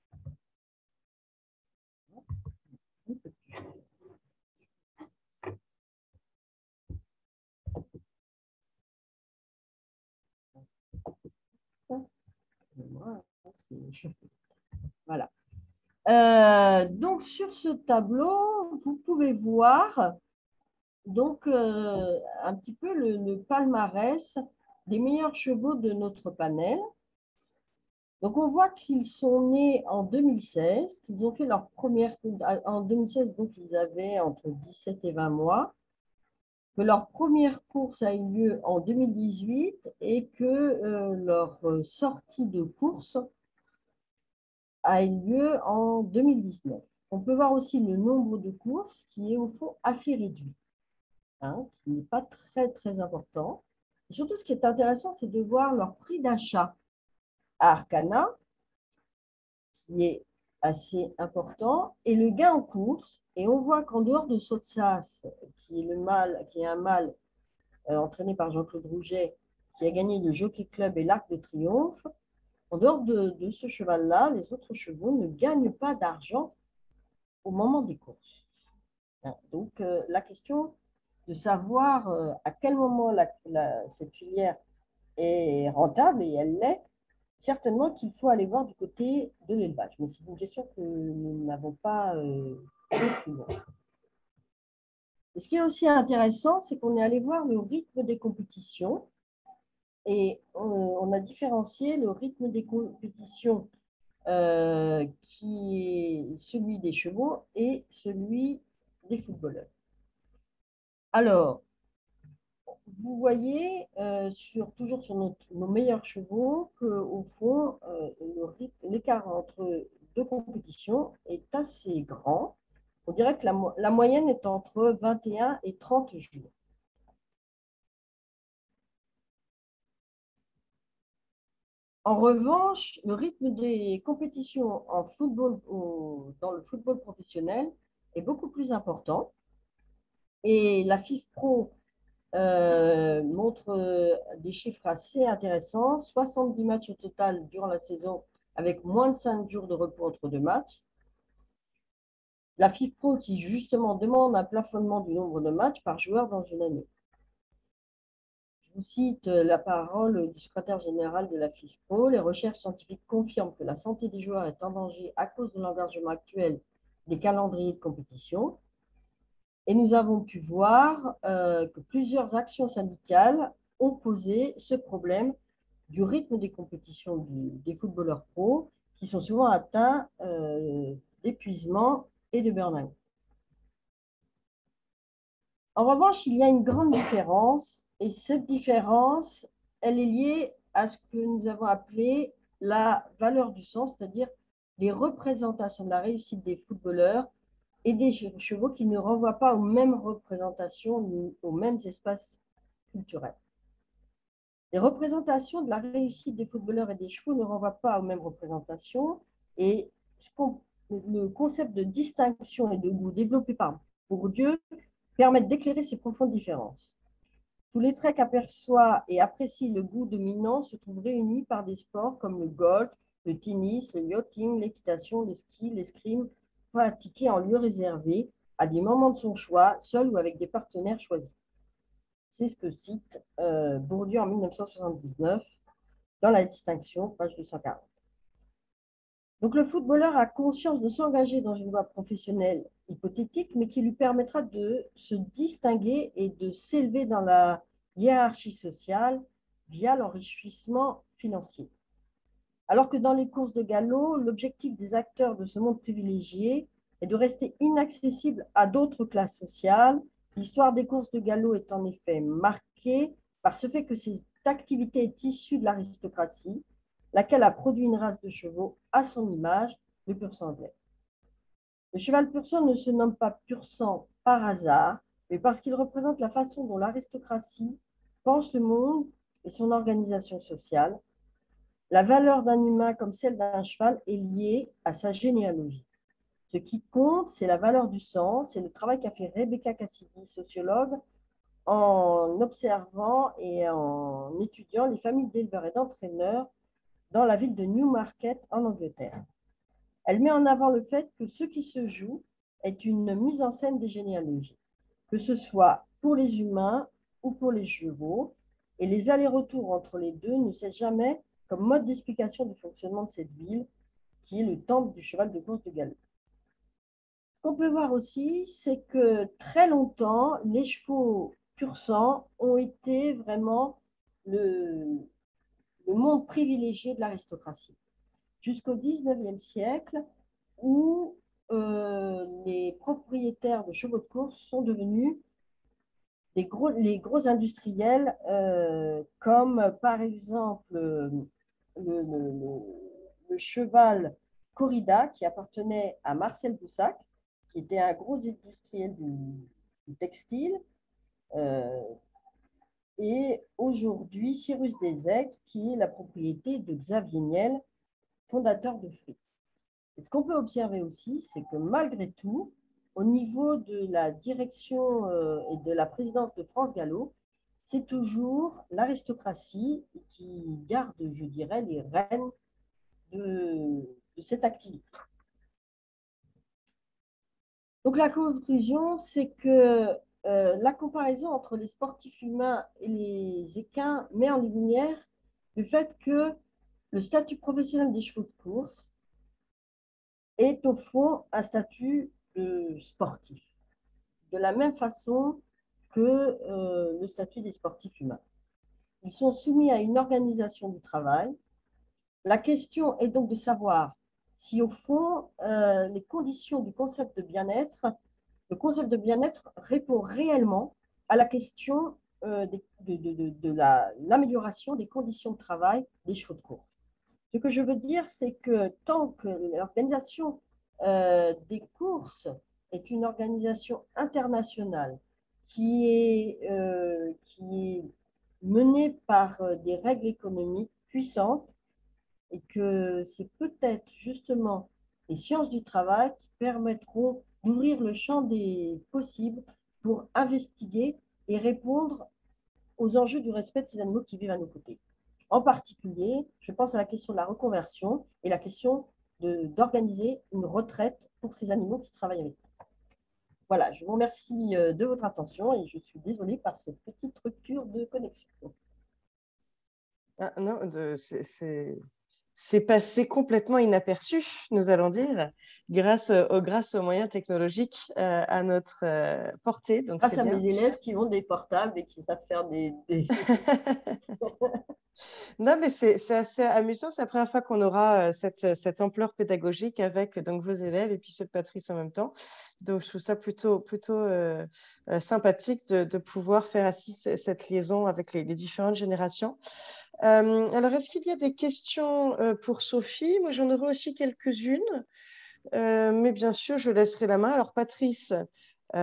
Voilà. Euh, donc, sur ce tableau, vous pouvez voir donc, euh, un petit peu le, le palmarès des meilleurs chevaux de notre panel. Donc, on voit qu'ils sont nés en deux mille seize, qu'ils ont fait leur première… En deux mille seize, donc, ils avaient entre dix-sept et vingt mois, que leur première course a eu lieu en deux mille dix-huit et que euh, leur sortie de course a eu lieu en deux mille dix-neuf. On peut voir aussi le nombre de courses qui est au fond assez réduit, hein, qui n'est pas très, très important. Et surtout, ce qui est intéressant, c'est de voir leur prix d'achat à Arcana, qui est assez important, et le gain en course. Et on voit qu'en dehors de Sotsas, qui est, le mâle, qui est un mâle euh, entraîné par Jean-Claude Rouget, qui a gagné le Jockey Club et l'Arc de Triomphe, en dehors de, de ce cheval-là, les autres chevaux ne gagnent pas d'argent au moment des courses. Donc, euh, la question de savoir euh, à quel moment la, la, cette filière est rentable, et elle l'est, certainement qu'il faut aller voir du côté de l'élevage. Mais c'est une question que nous n'avons pas euh, plus loin. Et ce qui est aussi intéressant, c'est qu'on est allé voir le rythme des compétitions et on, on a différencié le rythme des compétitions euh, qui est celui des chevaux et celui des footballeurs. Alors, vous voyez, euh, sur, toujours sur notre, nos meilleurs chevaux, qu'au fond, euh, l'écart entre deux compétitions est assez grand. On dirait que la, la moyenne est entre vingt et un et trente jours. En revanche, le rythme des compétitions en football, au, dans le football professionnel est beaucoup plus important. Et la FIFPro euh, montre euh, des chiffres assez intéressants. soixante-dix matchs au total durant la saison avec moins de cinq jours de repos entre deux matchs. La FIFPro qui justement demande un plafonnement du nombre de matchs par joueur dans une année. Je vous cite la parole du secrétaire général de la FIFPro. Les recherches scientifiques confirment que la santé des joueurs est en danger à cause de l'engagement actuel des calendriers de compétition. Et nous avons pu voir euh, que plusieurs actions syndicales ont posé ce problème du rythme des compétitions du, des footballeurs pros qui sont souvent atteints euh, d'épuisement et de burn-out. En revanche, il y a une grande différence et cette différence, elle est liée à ce que nous avons appelé la valeur du sens, c'est-à-dire les représentations de la réussite des footballeurs et des chevaux qui ne renvoient pas aux mêmes représentations ni aux mêmes espaces culturels. Les représentations de la réussite des footballeurs et des chevaux ne renvoient pas aux mêmes représentations et le concept de distinction et de goût développé par Bourdieu permettent d'éclairer ces profondes différences. Tous les traits qu'aperçoit et apprécie le goût dominant se trouvent réunis par des sports comme le golf, le tennis, le yachting, l'équitation, le ski, l'escrime, pratiqués en lieu réservé, à des moments de son choix, seul ou avec des partenaires choisis. C'est ce que cite euh, Bourdieu en mille neuf cent soixante-dix-neuf dans la distinction, page deux cent quarante. Donc le footballeur a conscience de s'engager dans une voie professionnelle hypothétique, mais qui lui permettra de se distinguer et de s'élever dans la hiérarchie sociale via l'enrichissement financier. Alors que dans les courses de galop, l'objectif des acteurs de ce monde privilégié est de rester inaccessible à d'autres classes sociales. L'histoire des courses de galop est en effet marquée par ce fait que cette activité est issue de l'aristocratie, laquelle a produit une race de chevaux à son image, le pur sang anglais. Le cheval pur sang ne se nomme pas pur sang par hasard, mais parce qu'il représente la façon dont l'aristocratie pense le monde et son organisation sociale. La valeur d'un humain comme celle d'un cheval est liée à sa généalogie. Ce qui compte, c'est la valeur du sang, c'est le travail qu'a fait Rebecca Cassidy, sociologue, en observant et en étudiant les familles d'éleveurs et d'entraîneurs dans la ville de Newmarket en Angleterre. Elle met en avant le fait que ce qui se joue est une mise en scène des généalogies, que ce soit pour les humains ou pour les chevaux, et les allers-retours entre les deux ne cessent jamais comme mode d'explication du fonctionnement de cette ville, qui est le temple du cheval de course de galop. Ce qu'on peut voir aussi, c'est que très longtemps, les chevaux pur sang ont été vraiment le, le monde privilégié de l'aristocratie. Jusqu'au dix-neuvième siècle, où euh, les propriétaires de chevaux de course sont devenus des gros, les gros industriels, euh, comme par exemple le, le, le, le cheval Corrida, qui appartenait à Marcel Boussac, qui était un gros industriel du, du textile, euh, et aujourd'hui Cyrus Desèques, qui est la propriété de Xavier Niel, fondateur de Free. Et ce qu'on peut observer aussi, c'est que malgré tout, au niveau de la direction euh, et de la présidence de France Gallo, c'est toujours l'aristocratie qui garde, je dirais, les rênes de, de cette activité. Donc la conclusion, c'est que euh, la comparaison entre les sportifs humains et les équins met en lumière le fait que le statut professionnel des chevaux de course est au fond un statut de sportif, de la même façon que euh, le statut des sportifs humains. Ils sont soumis à une organisation du travail. La question est donc de savoir si, au fond, euh, les conditions du concept de bien-être, le concept de bien-être répond réellement à la question euh, de, de, de, de l'amélioration des conditions de travail des chevaux de course. Ce que je veux dire, c'est que tant que l'organisation euh, des courses est une organisation internationale qui est, euh, qui est menée par euh, des règles économiques puissantes, et que c'est peut-être justement les sciences du travail qui permettront d'ouvrir le champ des possibles pour investiguer et répondre aux enjeux du respect de ces animaux qui vivent à nos côtés. En particulier, je pense à la question de la reconversion et la question d'organiser une retraite pour ces animaux qui travaillent avec nous. Voilà, je vous remercie de votre attention et je suis désolée par cette petite rupture de connexion.
Ah, non, c'est... C'est passé complètement inaperçu, nous allons dire, grâce, au, grâce aux moyens technologiques euh, à notre euh, portée. Donc
grâce à
bien.
mes élèves qui ont des portables et qui savent faire des... des...
Non, mais c'est assez amusant. C'est la première fois qu'on aura cette, cette ampleur pédagogique avec donc, vos élèves et puis ceux de Patrice en même temps. Donc, je trouve ça plutôt, plutôt euh, euh, sympathique de, de pouvoir faire ainsi cette liaison avec les, les différentes générations. Euh, alors, est-ce qu'il y a des questions euh, pour Sophie? Moi, j'en aurai aussi quelques-unes, euh, mais bien sûr, je laisserai la main. Alors, Patrice euh,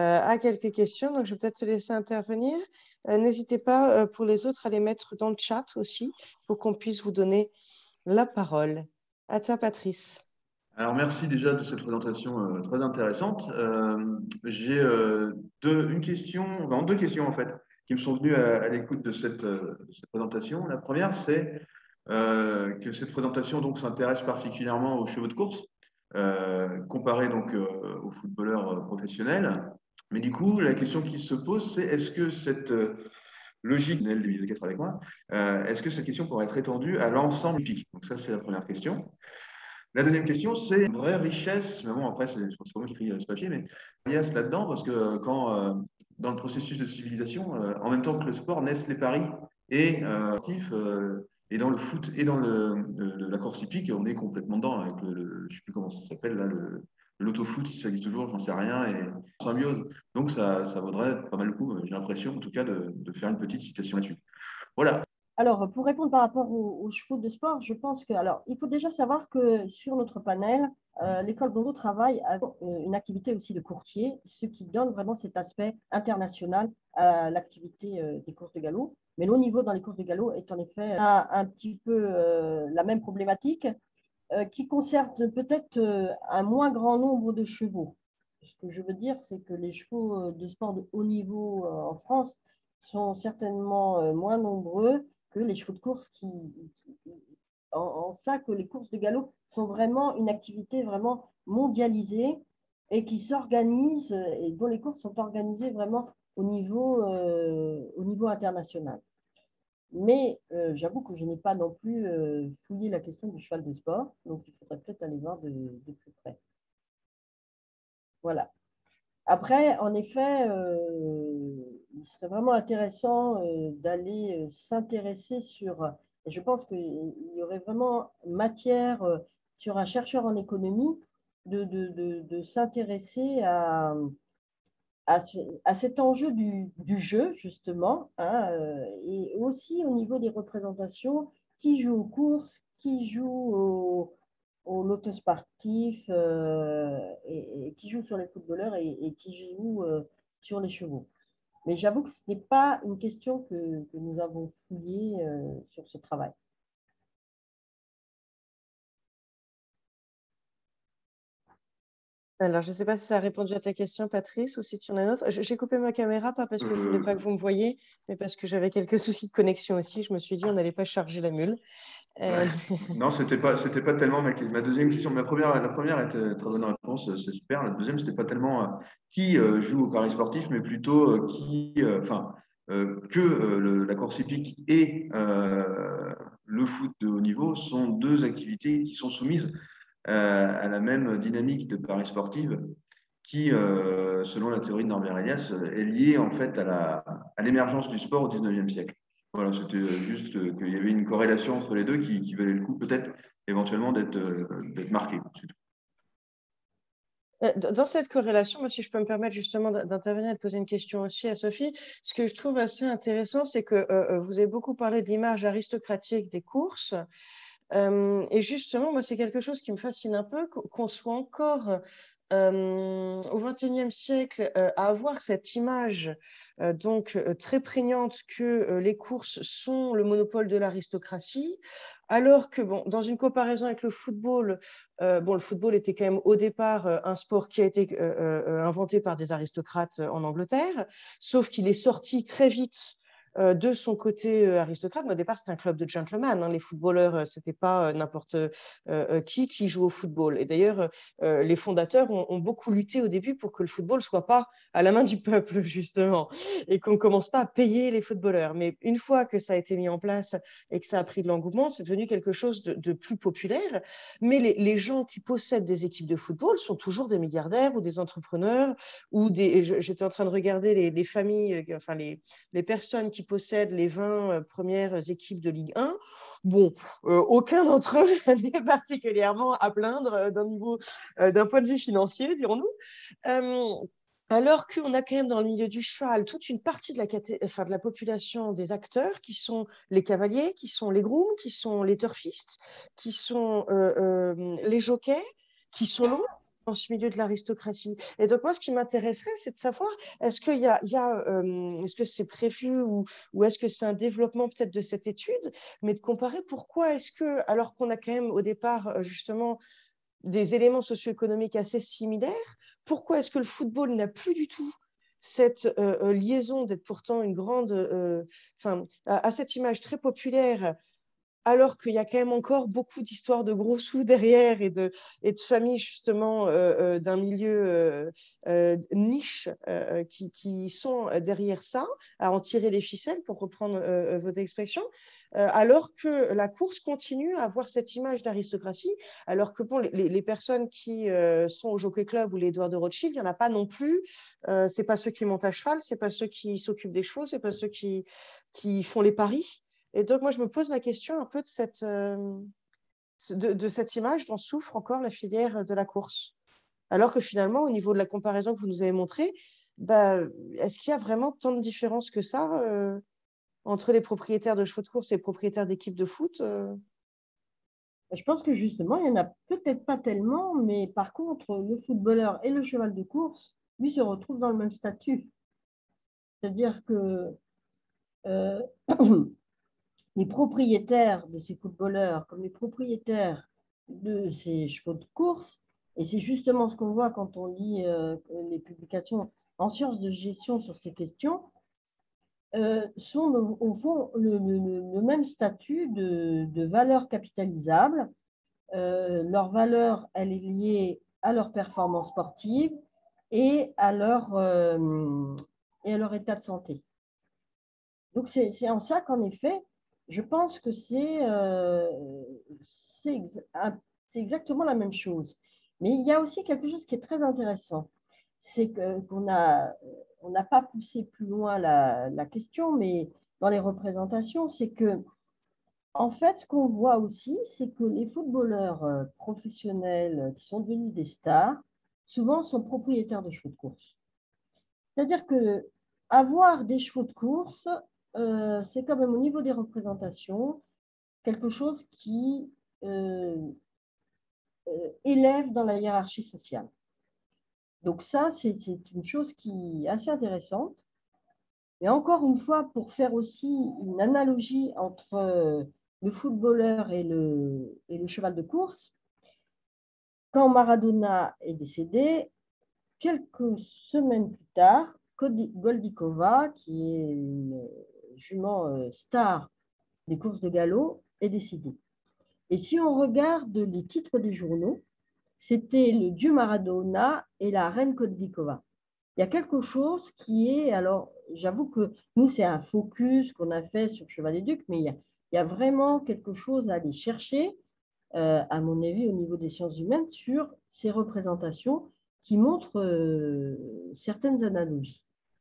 a quelques questions, donc je vais peut-être te laisser intervenir. Euh, N'hésitez pas euh, pour les autres à les mettre dans le chat aussi, pour qu'on puisse vous donner la parole. À toi, Patrice.
Alors, merci déjà de cette présentation euh, très intéressante. Euh, J'ai euh, deux, une question, enfin, deux questions en fait, qui me sont venues à, à l'écoute de cette, euh, de cette présentation. La première, c'est euh, que cette présentation donc s'intéresse particulièrement aux chevaux de course, euh, comparé donc euh, aux footballeurs euh, professionnels. Mais du coup, la question qui se pose, c'est est-ce que cette euh, logique, Nel de quatre avec moi, euh, est-ce que cette question pourrait être étendue à l'ensemble du pic? Donc ça, c'est la première question. La deuxième question, c'est une vraie richesse, mais bon, après, c'est pas moi qui écris ce papier, mais il y a là-dedans, parce que quand, euh, dans le processus de civilisation, euh, en même temps que le sport, naissent les paris et, euh, euh, et dans le foot et dans le, le, la course hippique, on est complètement dedans, avec le, le je ne sais plus comment ça s'appelle, là, le, l'autofoot, si ça existe toujours, j'en sais rien, et symbiose. Donc, ça, ça vaudrait pas mal le coup, j'ai l'impression, en tout cas, de, de faire une petite citation là-dessus. Voilà.
Alors, pour répondre par rapport aux, aux chevaux de sport, je pense que, alors, il faut déjà savoir que sur notre panel, euh, l'école Bongo travaille avec euh, une activité aussi de courtier, ce qui donne vraiment cet aspect international à l'activité euh, des courses de galop. Mais le niveau dans les courses de galop est en effet un, un petit peu euh, la même problématique euh, qui concerne peut-être euh, un moins grand nombre de chevaux. Ce que je veux dire, c'est que les chevaux de sport de haut niveau euh, en France sont certainement euh, moins nombreux que les chevaux de course qui, qui en, en, ça que les courses de galop sont vraiment une activité vraiment mondialisée et qui s'organise et dont les courses sont organisées vraiment au niveau, euh, au niveau international. Mais euh, j'avoue que je n'ai pas non plus euh, fouillé la question du cheval de sport, donc il faudrait peut-être aller voir de, de plus près. Voilà. Après, en effet, euh, il serait vraiment intéressant euh, d'aller euh, s'intéresser sur, et je pense qu'il y aurait vraiment matière euh, sur un chercheur en économie de, de, de, de s'intéresser à, à, ce, à cet enjeu du, du jeu, justement, hein, euh, et aussi au niveau des représentations, qui joue aux courses, qui joue au, au loto sportif, euh, et, et qui joue sur les footballeurs et, et qui joue euh, sur les chevaux. Mais j'avoue que ce n'est pas une question que, que nous avons fouillée euh, sur ce travail.
Alors, je ne sais pas si ça a répondu à ta question, Patrice, ou si tu en as une autre. J'ai coupé ma caméra, pas parce que je ne voulais pas que vous me voyiez, mais parce que j'avais quelques soucis de connexion aussi. Je me suis dit, on n'allait pas charger la mule. Euh...
Non, c'était pas, c'était pas tellement ma, ma deuxième question. Ma première, la première était très bonne réponse, c'est super. La deuxième, c'était pas tellement euh, qui euh, joue au paris sportif, mais plutôt euh, qui, enfin, euh, euh, que euh, le, la course hippique et euh, le foot de haut niveau sont deux activités qui sont soumises euh, à la même dynamique de paris sportive, qui, euh, selon la théorie de Norbert Elias, est liée en fait à la, à l'émergence du sport au dix-neuvième siècle. Voilà, c'était juste qu'il y avait une corrélation entre les deux qui, qui valait le coup peut-être éventuellement d'être euh, d'être marquée.
Dans cette corrélation, moi, si je peux me permettre justement d'intervenir et de poser une question aussi à Sophie, ce que je trouve assez intéressant, c'est que euh, vous avez beaucoup parlé de l'image aristocratique des courses. Euh, et justement, moi, c'est quelque chose qui me fascine un peu, qu'on soit encore euh, au vingt et unième siècle euh, à avoir cette image euh, donc euh, très prégnante que euh, les courses sont le monopole de l'aristocratie, alors que bon, dans une comparaison avec le football, euh, bon, le football était quand même au départ euh, un sport qui a été euh, euh, inventé par des aristocrates en Angleterre, sauf qu'il est sorti très vite de son côté aristocrate. Mais au départ, c'était un club de gentlemen. Hein. Les footballeurs, c'était pas n'importe euh, qui qui joue au football. Et d'ailleurs, euh, les fondateurs ont, ont beaucoup lutté au début pour que le football soit pas à la main du peuple, justement, et qu'on commence pas à payer les footballeurs. Mais une fois que ça a été mis en place et que ça a pris de l'engouement, c'est devenu quelque chose de, de plus populaire. Mais les, les gens qui possèdent des équipes de football sont toujours des milliardaires ou des entrepreneurs ou des. J'étais en train de regarder les, les familles, enfin les, les personnes qui possèdent les vingt premières équipes de Ligue un. Bon, euh, aucun d'entre eux n'est particulièrement à plaindre d'un niveau, euh, d'un point de vue financier, dirons-nous. Euh, alors qu'on a quand même dans le milieu du cheval toute une partie de la, enfin, de la population des acteurs qui sont les cavaliers, qui sont les grooms, qui sont les turfistes, qui sont euh, euh, les jockeys, qui sont loin dans ce milieu de l'aristocratie. Et donc, moi, ce qui m'intéresserait, c'est de savoir, est-ce qu'il y a, il y a euh, est-ce que c'est prévu ou, ou est-ce que c'est un développement peut-être de cette étude, mais de comparer pourquoi est-ce que, alors qu'on a quand même au départ, justement, des éléments socio-économiques assez similaires, pourquoi est-ce que le football n'a plus du tout cette euh, liaison d'être pourtant une grande, euh, enfin, à, à cette image très populaire, alors qu'il y a quand même encore beaucoup d'histoires de gros sous derrière et de, et de familles justement euh, euh, d'un milieu euh, euh, niche euh, qui, qui sont derrière ça, à en tirer les ficelles, pour reprendre euh, votre expression, euh, alors que la course continue à avoir cette image d'aristocratie, alors que bon, les, les personnes qui euh, sont au Jockey Club ou les Édouard de Rothschild, il n'y en a pas non plus. Euh, ce n'est pas ceux qui montent à cheval, ce n'est pas ceux qui s'occupent des chevaux, ce n'est pas ceux qui, qui font les paris. Et donc, moi, je me pose la question un peu de cette, euh, de, de cette image dont souffre encore la filière de la course. Alors que finalement, au niveau de la comparaison que vous nous avez montrée, bah, est-ce qu'il y a vraiment tant de différences que ça euh, entre les propriétaires de chevaux de course et les propriétaires d'équipes de foot euh
Je pense que justement, il n'y en a peut-être pas tellement, mais par contre, le footballeur et le cheval de course, lui, se retrouvent dans le même statut. C'est-à-dire que euh, les propriétaires de ces footballeurs, comme les propriétaires de ces chevaux de course, et c'est justement ce qu'on voit quand on lit euh, les publications en sciences de gestion sur ces questions, euh, sont le, au fond le, le, le même statut de, de valeur capitalisable. Euh, leur valeur, elle est liée à leur performance sportive et à leur, euh, et à leur état de santé. Donc, c'est en ça qu'en effet, je pense que c'est euh, ex exactement la même chose. Mais il y a aussi quelque chose qui est très intéressant. C'est qu'on n'a on n'a pas poussé plus loin la, la question, mais dans les représentations, c'est que, en fait, ce qu'on voit aussi, c'est que les footballeurs professionnels qui sont devenus des stars, souvent sont propriétaires de chevaux de course. C'est-à-dire que avoir des chevaux de course, euh, c'est quand même au niveau des représentations quelque chose qui euh, euh, élève dans la hiérarchie sociale. Donc ça, c'est une chose qui est assez intéressante. Et encore une fois, pour faire aussi une analogie entre le footballeur et le, et le cheval de course, quand Maradona est décédé, quelques semaines plus tard, Goldikova, qui est une jument star des courses de galop, est décédée. Et si on regarde les titres des journaux, c'était le dieu Maradona et la reine Goldikova. Il y a quelque chose qui est, alors j'avoue que nous c'est un focus qu'on a fait sur Cheval et Duc, mais il y a, il y a vraiment quelque chose à aller chercher, euh, à mon avis au niveau des sciences humaines, sur ces représentations qui montrent euh, certaines analogies.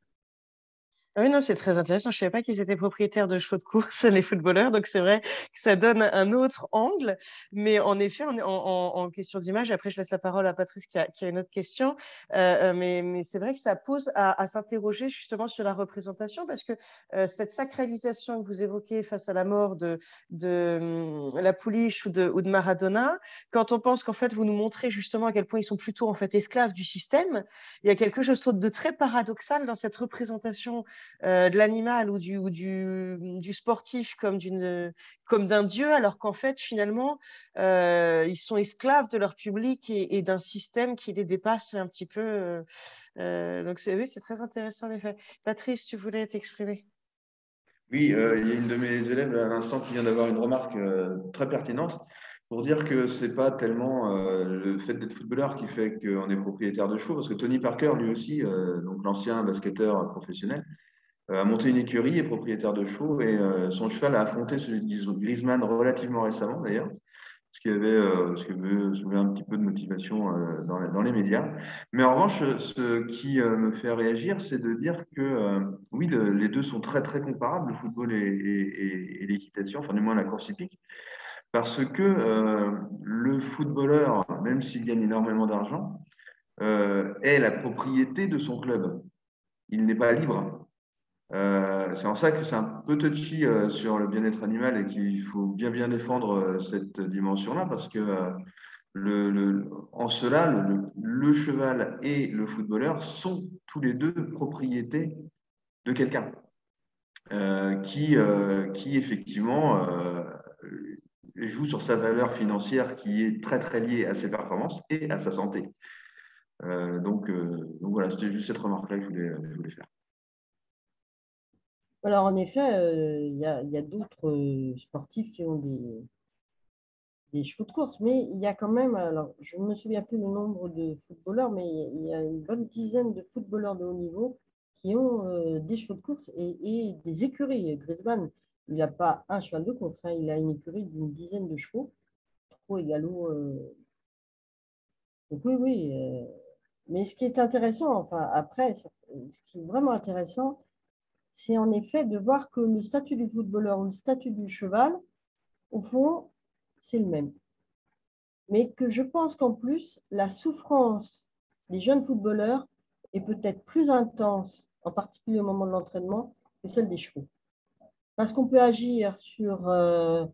Oui, non, c'est très intéressant. Je ne savais pas qu'ils étaient propriétaires de chevaux de course, les footballeurs. Donc, c'est vrai que ça donne un autre angle. Mais en effet, en, en, en question d'image, après, je laisse la parole à Patrice qui a, qui a une autre question. Euh, mais mais c'est vrai que ça pose à, à s'interroger justement sur la représentation parce que euh, cette sacralisation que vous évoquez face à la mort de, de hum, la Pouliche ou de, ou de Maradona, quand on pense qu'en fait, vous nous montrez justement à quel point ils sont plutôt en fait esclaves du système, il y a quelque chose de très paradoxal dans cette représentation Euh, de l'animal ou, du, ou du, du sportif comme, d'une, comme d'un dieu, alors qu'en fait, finalement, euh, ils sont esclaves de leur public et, et d'un système qui les dépasse un petit peu. Euh, euh, donc, c'est, oui, c'est très intéressant, en effet. Patrice, tu voulais t'exprimer?
Oui, euh, il y a une de mes élèves à l'instant qui vient d'avoir une remarque euh, très pertinente pour dire que c'est pas tellement euh, le fait d'être footballeur qui fait qu'on est propriétaire de chevaux, parce que Tony Parker, lui aussi, euh, donc l'ancien basketteur professionnel, a monté une écurie, est propriétaire de chevaux et euh, son cheval a affronté celui de Griezmann relativement récemment d'ailleurs, ce qui avait, euh, ce qui avait soulevé un petit peu de motivation euh, dans, les, dans, les médias. Mais en revanche, ce qui euh, me fait réagir, c'est de dire que euh, oui, le, les deux sont très très comparables, le football et, et, et l'équitation, enfin du moins la course hippique, parce que euh, le footballeur, même s'il gagne énormément d'argent, euh, est la propriété de son club. Il n'est pas libre. Euh, c'est en ça que c'est un peu touchy euh, sur le bien-être animal et qu'il faut bien bien défendre euh, cette dimension-là parce que euh, le, le, en cela, le, le cheval et le footballeur sont tous les deux propriétés de quelqu'un euh, qui, euh, qui effectivement euh, joue sur sa valeur financière qui est très très liée à ses performances et à sa santé. Euh, donc, euh, donc voilà, c'était juste cette remarque-là que je voulais, je voulais faire.
Alors, en effet, euh, il y a, y a d'autres euh, sportifs qui ont des, des chevaux de course, mais il y a quand même, alors je ne me souviens plus le nombre de footballeurs, mais il y a une bonne dizaine de footballeurs de haut niveau qui ont euh, des chevaux de course et, et des écuries. Griezmann, il n'a pas un cheval de course, hein, il a une écurie d'une dizaine de chevaux, trop égalo. Euh... Donc oui, oui. Euh... Mais ce qui est intéressant, enfin après, ce qui est vraiment intéressant, c'est en effet de voir que le statut du footballeur ou le statut du cheval, au fond, c'est le même. Mais que je pense qu'en plus, la souffrance des jeunes footballeurs est peut-être plus intense, en particulier au moment de l'entraînement, que celle des chevaux. Parce qu'on peut agir sur, euh,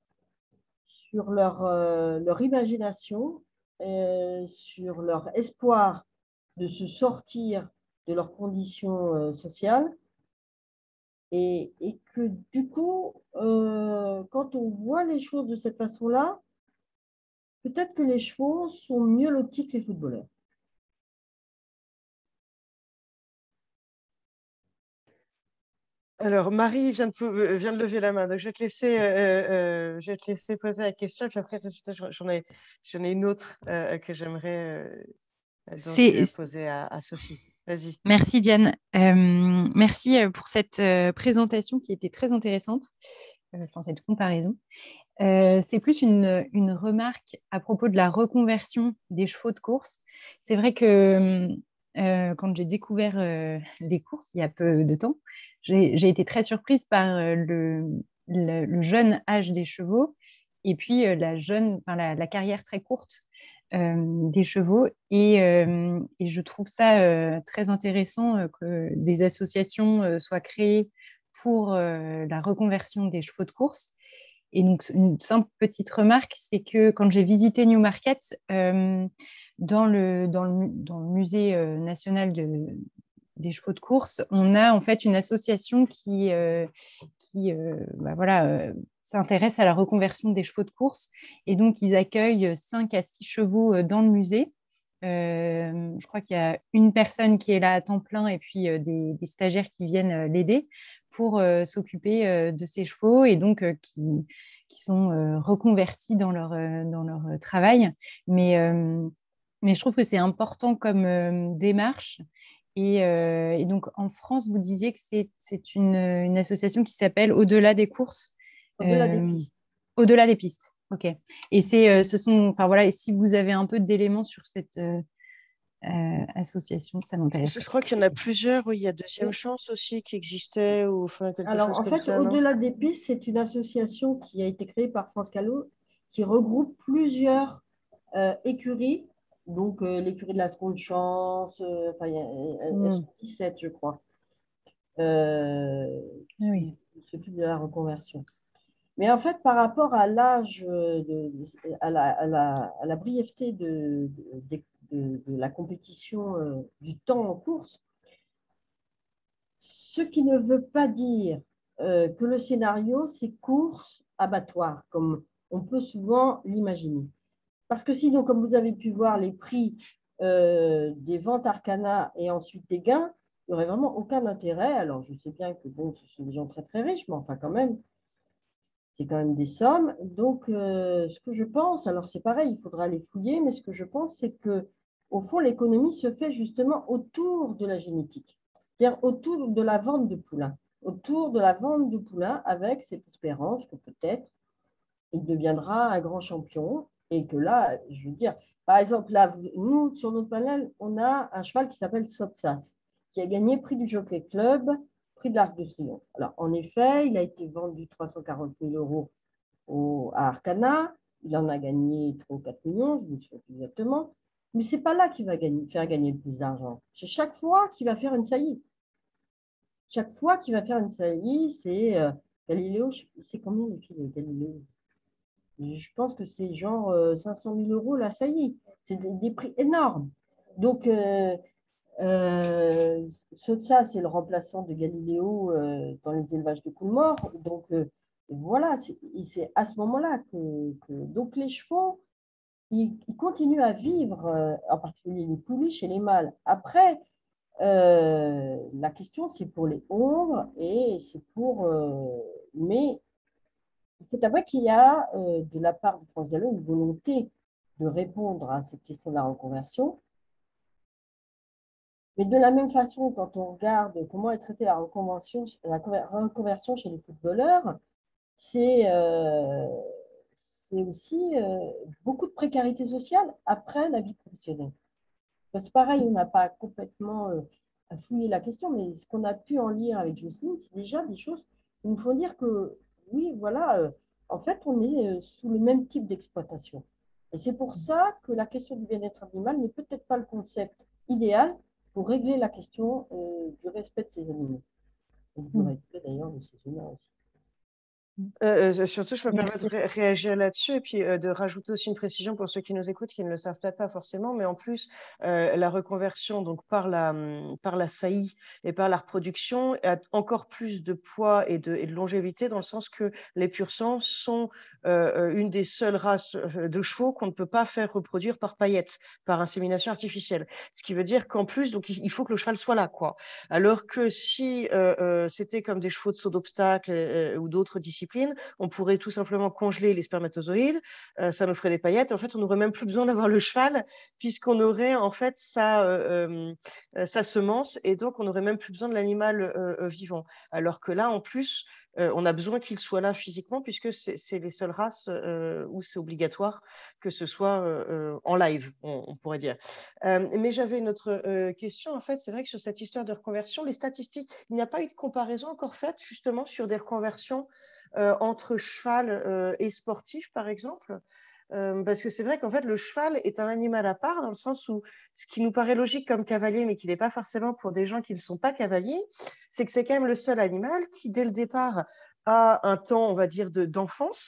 sur leur, euh, leur imagination, euh, sur leur espoir de se sortir de leurs conditions euh, sociales. Et, et que du coup, euh, quand on voit les choses de cette façon-là, peut-être que les chevaux sont mieux lotis que les footballeurs.
Alors, Marie vient de, vient de lever la main, donc je vais te laisser, euh, euh, je vais te laisser poser la question, et puis après, j'en ai, j'en ai une autre euh, que j'aimerais euh, donc poser à, à Sophie. Vas-y.
Merci Diane. Euh, merci pour cette euh, présentation qui était très intéressante, euh, enfin cette comparaison. Euh, c'est plus une, une remarque à propos de la reconversion des chevaux de course. C'est vrai que euh, quand j'ai découvert euh, les courses il y a peu de temps, j'ai, j'ai été très surprise par euh, le, le, le jeune âge des chevaux et puis euh, la, jeune, enfin, la, la carrière très courte euh, des chevaux. Et, euh, et je trouve ça euh, très intéressant euh, que des associations euh, soient créées pour euh, la reconversion des chevaux de course. Et donc, une simple petite remarque, c'est que quand j'ai visité Newmarket, euh, dans, le, dans, le, dans le musée euh, national de, des chevaux de course, on a en fait une association qui, euh, qui euh, bah voilà, euh, s'intéressent à la reconversion des chevaux de course. Et donc, ils accueillent cinq à six chevaux dans le musée. Euh, je crois qu'il y a une personne qui est là à temps plein et puis euh, des, des stagiaires qui viennent euh, l'aider pour euh, s'occuper euh, de ces chevaux et donc euh, qui, qui sont euh, reconvertis dans leur, euh, dans leur travail. Mais, euh, mais je trouve que c'est important comme euh, démarche. Et, euh, et donc, en France, vous disiez que c'est, c'est une, une association qui s'appelle Au-delà des courses.
Au-delà des
Euh,
pistes.
Au-delà des pistes. Ok. Et c'est, euh, ce sont, enfin voilà, et si vous avez un peu d'éléments sur cette euh, euh, association, ça m'intéresse.
Je, je crois qu'il y en a plusieurs. Oui, il y a Deuxième Chance aussi qui existait ou enfin, quelque
Alors,
chose
en
comme
fait,
ça, non?
Au-delà des pistes, c'est une association qui a été créée par France Callot qui regroupe plusieurs euh, écuries. Donc, euh, l'écurie de la Seconde Chance, euh, enfin, il y a, elles
Mm.
sont dix-sept, je crois, euh,
Ah oui.
qui, qui s'occupent de la reconversion. Mais en fait, par rapport à l'âge, de, de- à, la, à, la, à la brièveté de, de, de- de la compétition, euh, du temps en course, ce qui ne veut pas dire euh, que le scénario, c'est course abattoir, comme on peut souvent l'imaginer. Parce que sinon, comme vous avez pu voir les prix euh, des ventes Arcana et ensuite des gains, il n'y aurait vraiment aucun intérêt. Alors, je sais bien que bon, ce sont des gens très très riches, mais enfin quand même, c'est quand même des sommes. Donc, euh, ce que je pense, alors c'est pareil, il faudra les fouiller, mais ce que je pense, c'est que au fond, l'économie se fait justement autour de la génétique, c'est-à-dire autour de la vente de poulains, autour de la vente de poulains, avec cette espérance que peut-être il deviendra un grand champion et que là, je veux dire, par exemple, là, nous, sur notre panel, on a un cheval qui s'appelle Sotsas, qui a gagné prix du Jockey Club, prix de l'Arc de Triomphe. Alors, en effet, il a été vendu trois cent quarante mille euros au, à Arcana. Il en a gagné trois ou quatre millions, je ne me souviens plus exactement. Mais ce n'est pas là qu'il va gagner, faire gagner le plus d'argent. C'est chaque fois qu'il va faire une saillie. Chaque fois qu'il va faire une saillie, c'est euh, Galiléo, c'est combien les filles de Galiléo? Je pense que c'est genre euh, cinq cent mille euros la saillie. C'est des, des prix énormes. Donc, euh, euh, ça, c'est le remplaçant de Galiléo euh, dans les élevages de Coolmore. Donc, euh, voilà, c'est à ce moment-là que, que, donc les chevaux, ils, ils continuent à vivre, euh, en particulier les pouliches et les mâles. Après, euh, la question, c'est pour les ombres et c'est pour... Euh, mais il faut avouer qu'il y a, euh, de la part de France Gallo, une volonté de répondre à cette question de la reconversion. Mais de la même façon, quand on regarde comment est traitée la reconversion, la reconversion chez les footballeurs, c'est euh, aussi euh, beaucoup de précarité sociale après la vie professionnelle. C'est pareil, on n'a pas complètement euh, fouillé la question, mais ce qu'on a pu en lire avec Jocelyne, c'est déjà des choses qui nous font dire que, oui, voilà, euh, en fait, on est euh, sous le même type d'exploitation. Et c'est pour ça que la question du bien-être animal n'est peut-être pas le concept idéal pour régler la question euh, du respect de ces animaux. Et du respect d'ailleurs de ces humains aussi.
Euh, euh, surtout, je me permets
Merci.
de ré réagir là-dessus et puis euh, de rajouter aussi une précision pour ceux qui nous écoutent, qui ne le savent peut-être pas forcément, mais en plus, euh, la reconversion donc par la, par la saillie et par la reproduction a encore plus de poids et de, et de longévité dans le sens que les pur-sang sont euh, une des seules races de chevaux qu'on ne peut pas faire reproduire par paillettes, par insémination artificielle. Ce qui veut dire qu'en plus, donc, il faut que le cheval soit là, quoi. Alors que si euh, euh, c'était comme des chevaux de saut d'obstacle euh, ou d'autres disciplines, on pourrait tout simplement congeler les spermatozoïdes, euh, ça nous ferait des paillettes. En fait, on n'aurait même plus besoin d'avoir le cheval, puisqu'on aurait en fait sa, euh, euh, sa semence, et donc on n'aurait même plus besoin de l'animal euh, vivant. Alors que là, en plus, euh, on a besoin qu'il soit là physiquement, puisque c'est les seules races euh, où c'est obligatoire que ce soit euh, en live, on, on pourrait dire. Euh, mais j'avais une autre euh, question. En fait, c'est vrai que sur cette histoire de reconversion, les statistiques, il n'y a pas eu de comparaison encore faite justement sur des reconversions Euh, entre cheval euh, et sportif, par exemple, euh, parce que c'est vrai qu'en fait, le cheval est un animal à part, dans le sens où ce qui nous paraît logique comme cavalier, mais qui n'est pas forcément pour des gens qui ne sont pas cavaliers, c'est que c'est quand même le seul animal qui, dès le départ, a un temps, on va dire, de, d'enfance,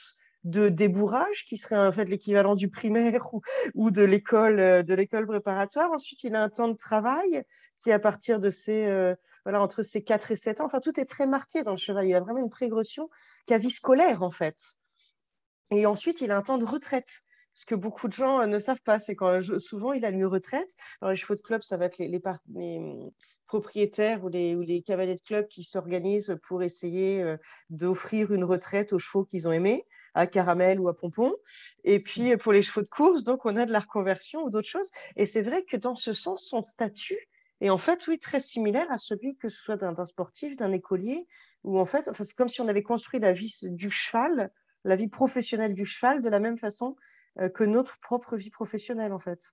de débourrage, qui serait en fait l'équivalent du primaire ou, ou de l'école de l'école préparatoire. Ensuite, il a un temps de travail qui est à partir de ses, euh, voilà, entre ses quatre et sept ans. Enfin, tout est très marqué dans le cheval. Il a vraiment une progression quasi scolaire, en fait. Et ensuite, il a un temps de retraite. Ce que beaucoup de gens ne savent pas, c'est quand souvent il a une retraite. Alors, les chevaux de club, ça va être les, les, par- les propriétaires ou les, ou les cavaliers de club qui s'organisent pour essayer euh, d'offrir une retraite aux chevaux qu'ils ont aimés, à Caramel ou à Pompon. Et puis, pour les chevaux de course, donc, on a de la reconversion ou d'autres choses. Et c'est vrai que dans ce sens, son statut est en fait, oui, très similaire à celui que ce soit d'un d'un sportif, d'un écolier, où en fait, enfin, c'est comme si on avait construit la vie du cheval, la vie professionnelle du cheval de la même façon euh, que notre propre vie professionnelle, en fait.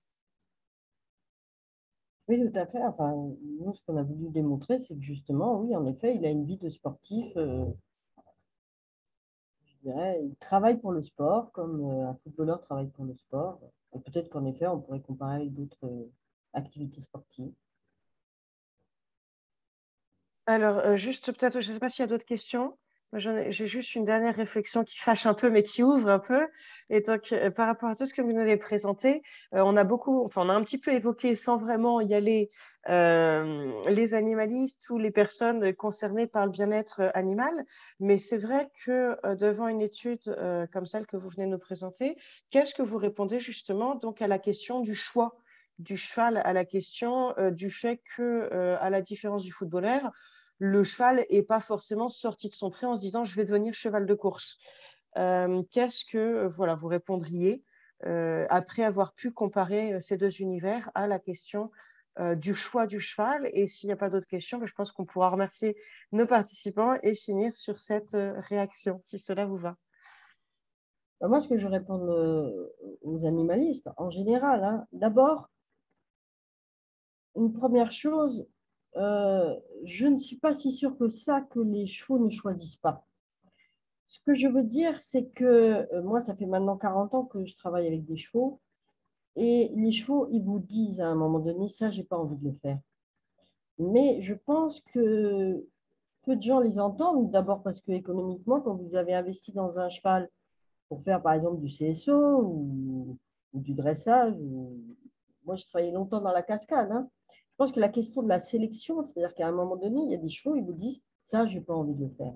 Oui, tout à fait. Enfin, nous, ce qu'on a voulu démontrer, c'est que justement, oui, en effet, il a une vie de sportif. euh, je dirais, il travaille pour le sport, comme euh, un footballeur travaille pour le sport. Et peut-être qu'en effet, on pourrait comparer avec d'autres euh, activités sportives.
Alors, euh, juste peut-être, je ne sais pas s'il y a d'autres questions. Moi, j'en ai- J'ai juste une dernière réflexion qui fâche un peu, mais qui ouvre un peu. Et donc, euh, par rapport à tout ce que vous nous avez présenté, euh, on a beaucoup, enfin, on a un petit peu évoqué, sans vraiment y aller, euh, les animalistes ou les personnes concernées par le bien-être euh, animal. Mais c'est vrai que euh, devant une étude euh, comme celle que vous venez de nous présenter, qu'est-ce que vous répondez justement donc à la question du choix du cheval, à la question euh, du fait que, euh, à la différence du footballeur, le cheval n'est pas forcément sorti de son pré en se disant je vais devenir cheval de course. Euh, Qu'est-ce que voilà, vous répondriez euh, après avoir pu comparer ces deux univers à la question euh, du choix du cheval? Et s'il n'y a pas d'autres questions, je pense qu'on pourra remercier nos participants et finir sur cette euh, réaction, si cela vous va.
Ben, moi, ce que je réponds euh, aux animalistes, en général, hein, d'abord, une première chose, euh, je ne suis pas si sûre que ça que les chevaux ne choisissent pas. Ce que je veux dire, c'est que euh, moi, ça fait maintenant quarante ans que je travaille avec des chevaux. Et les chevaux, ils vous disent à un moment donné, ça, j'ai pas envie de le faire. Mais je pense que peu de gens les entendent, d'abord parce que économiquement, quand vous avez investi dans un cheval pour faire par exemple du C S O ou, ou du dressage, ou... moi je travaillais longtemps dans la cascade, hein. Je pense que la question de la sélection, c'est-à-dire qu'à un moment donné, il y a des chevaux, ils vous disent, ça, j'ai pas envie de le faire.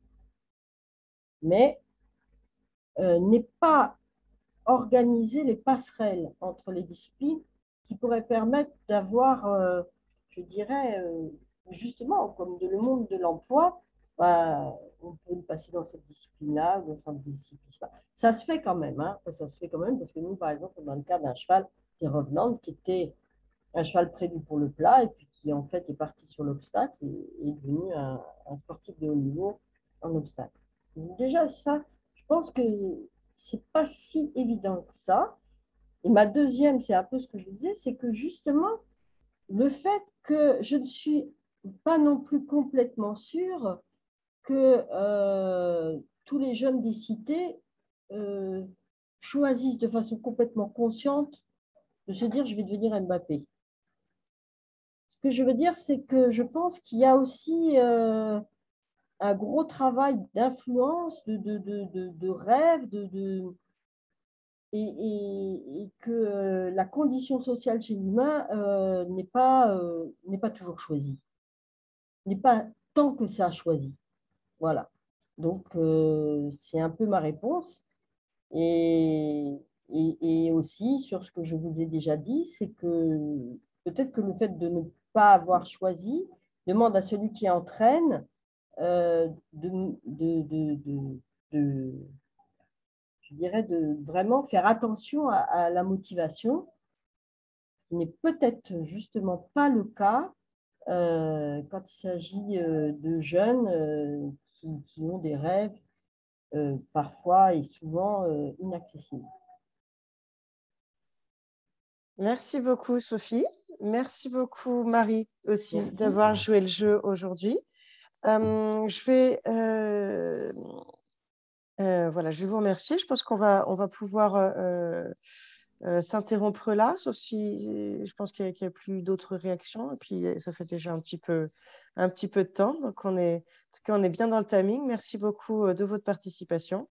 Mais euh, n'est pas organiser les passerelles entre les disciplines qui pourraient permettre d'avoir, euh, je dirais, euh, justement, comme de le monde de l'emploi, bah, on peut le passer dans cette discipline-là, dans cette discipline-là. Ça se fait quand même, hein, ça se fait quand même, parce que nous, par exemple, dans le cas d'un cheval, c'est Revenant, qui était un cheval prévu pour le plat, et puis qui, en fait, est parti sur l'obstacle et est devenu un, un sportif de haut niveau en obstacle. Donc, déjà, ça, je pense que c'est pas si évident que ça. Et ma deuxième, c'est un peu ce que je disais, c'est que justement, le fait que je ne suis pas non plus complètement sûre que euh, tous les jeunes des cités euh, choisissent de façon complètement consciente de se dire je vais devenir Mbappé. Ce que je veux dire, c'est que je pense qu'il y a aussi euh, un gros travail d'influence, de, de, de, de, de rêve, de, de, et, et, et que euh, la condition sociale chez l'humain euh, n'est pas, euh, n'est pas toujours choisie, n'est pas tant que ça choisi. Voilà. Donc, euh, c'est un peu ma réponse. Et, et, et aussi, sur ce que je vous ai déjà dit, c'est que peut-être que le fait de ne pas avoir choisi demande à celui qui entraîne euh, de, de, de, de, de je dirais, de vraiment faire attention à, à la motivation, ce qui n'est peut-être justement pas le cas euh, quand il s'agit euh, de jeunes euh, qui, qui, ont des rêves euh, parfois et souvent euh, inaccessibles.
Merci beaucoup, Sophie. Merci beaucoup, Marie, aussi,
Merci.
d'avoir joué le jeu aujourd'hui. Euh, je vais... Euh... Euh, voilà, je vais vous remercier. Je pense qu'on va, on va pouvoir euh, euh, s'interrompre là, sauf si je pense qu'il n'y a, qu'il y a plus d'autres réactions. Et puis, ça fait déjà un petit peu, un petit peu de temps. Donc, on est, en tout cas, on est bien dans le timing. Merci beaucoup de votre participation.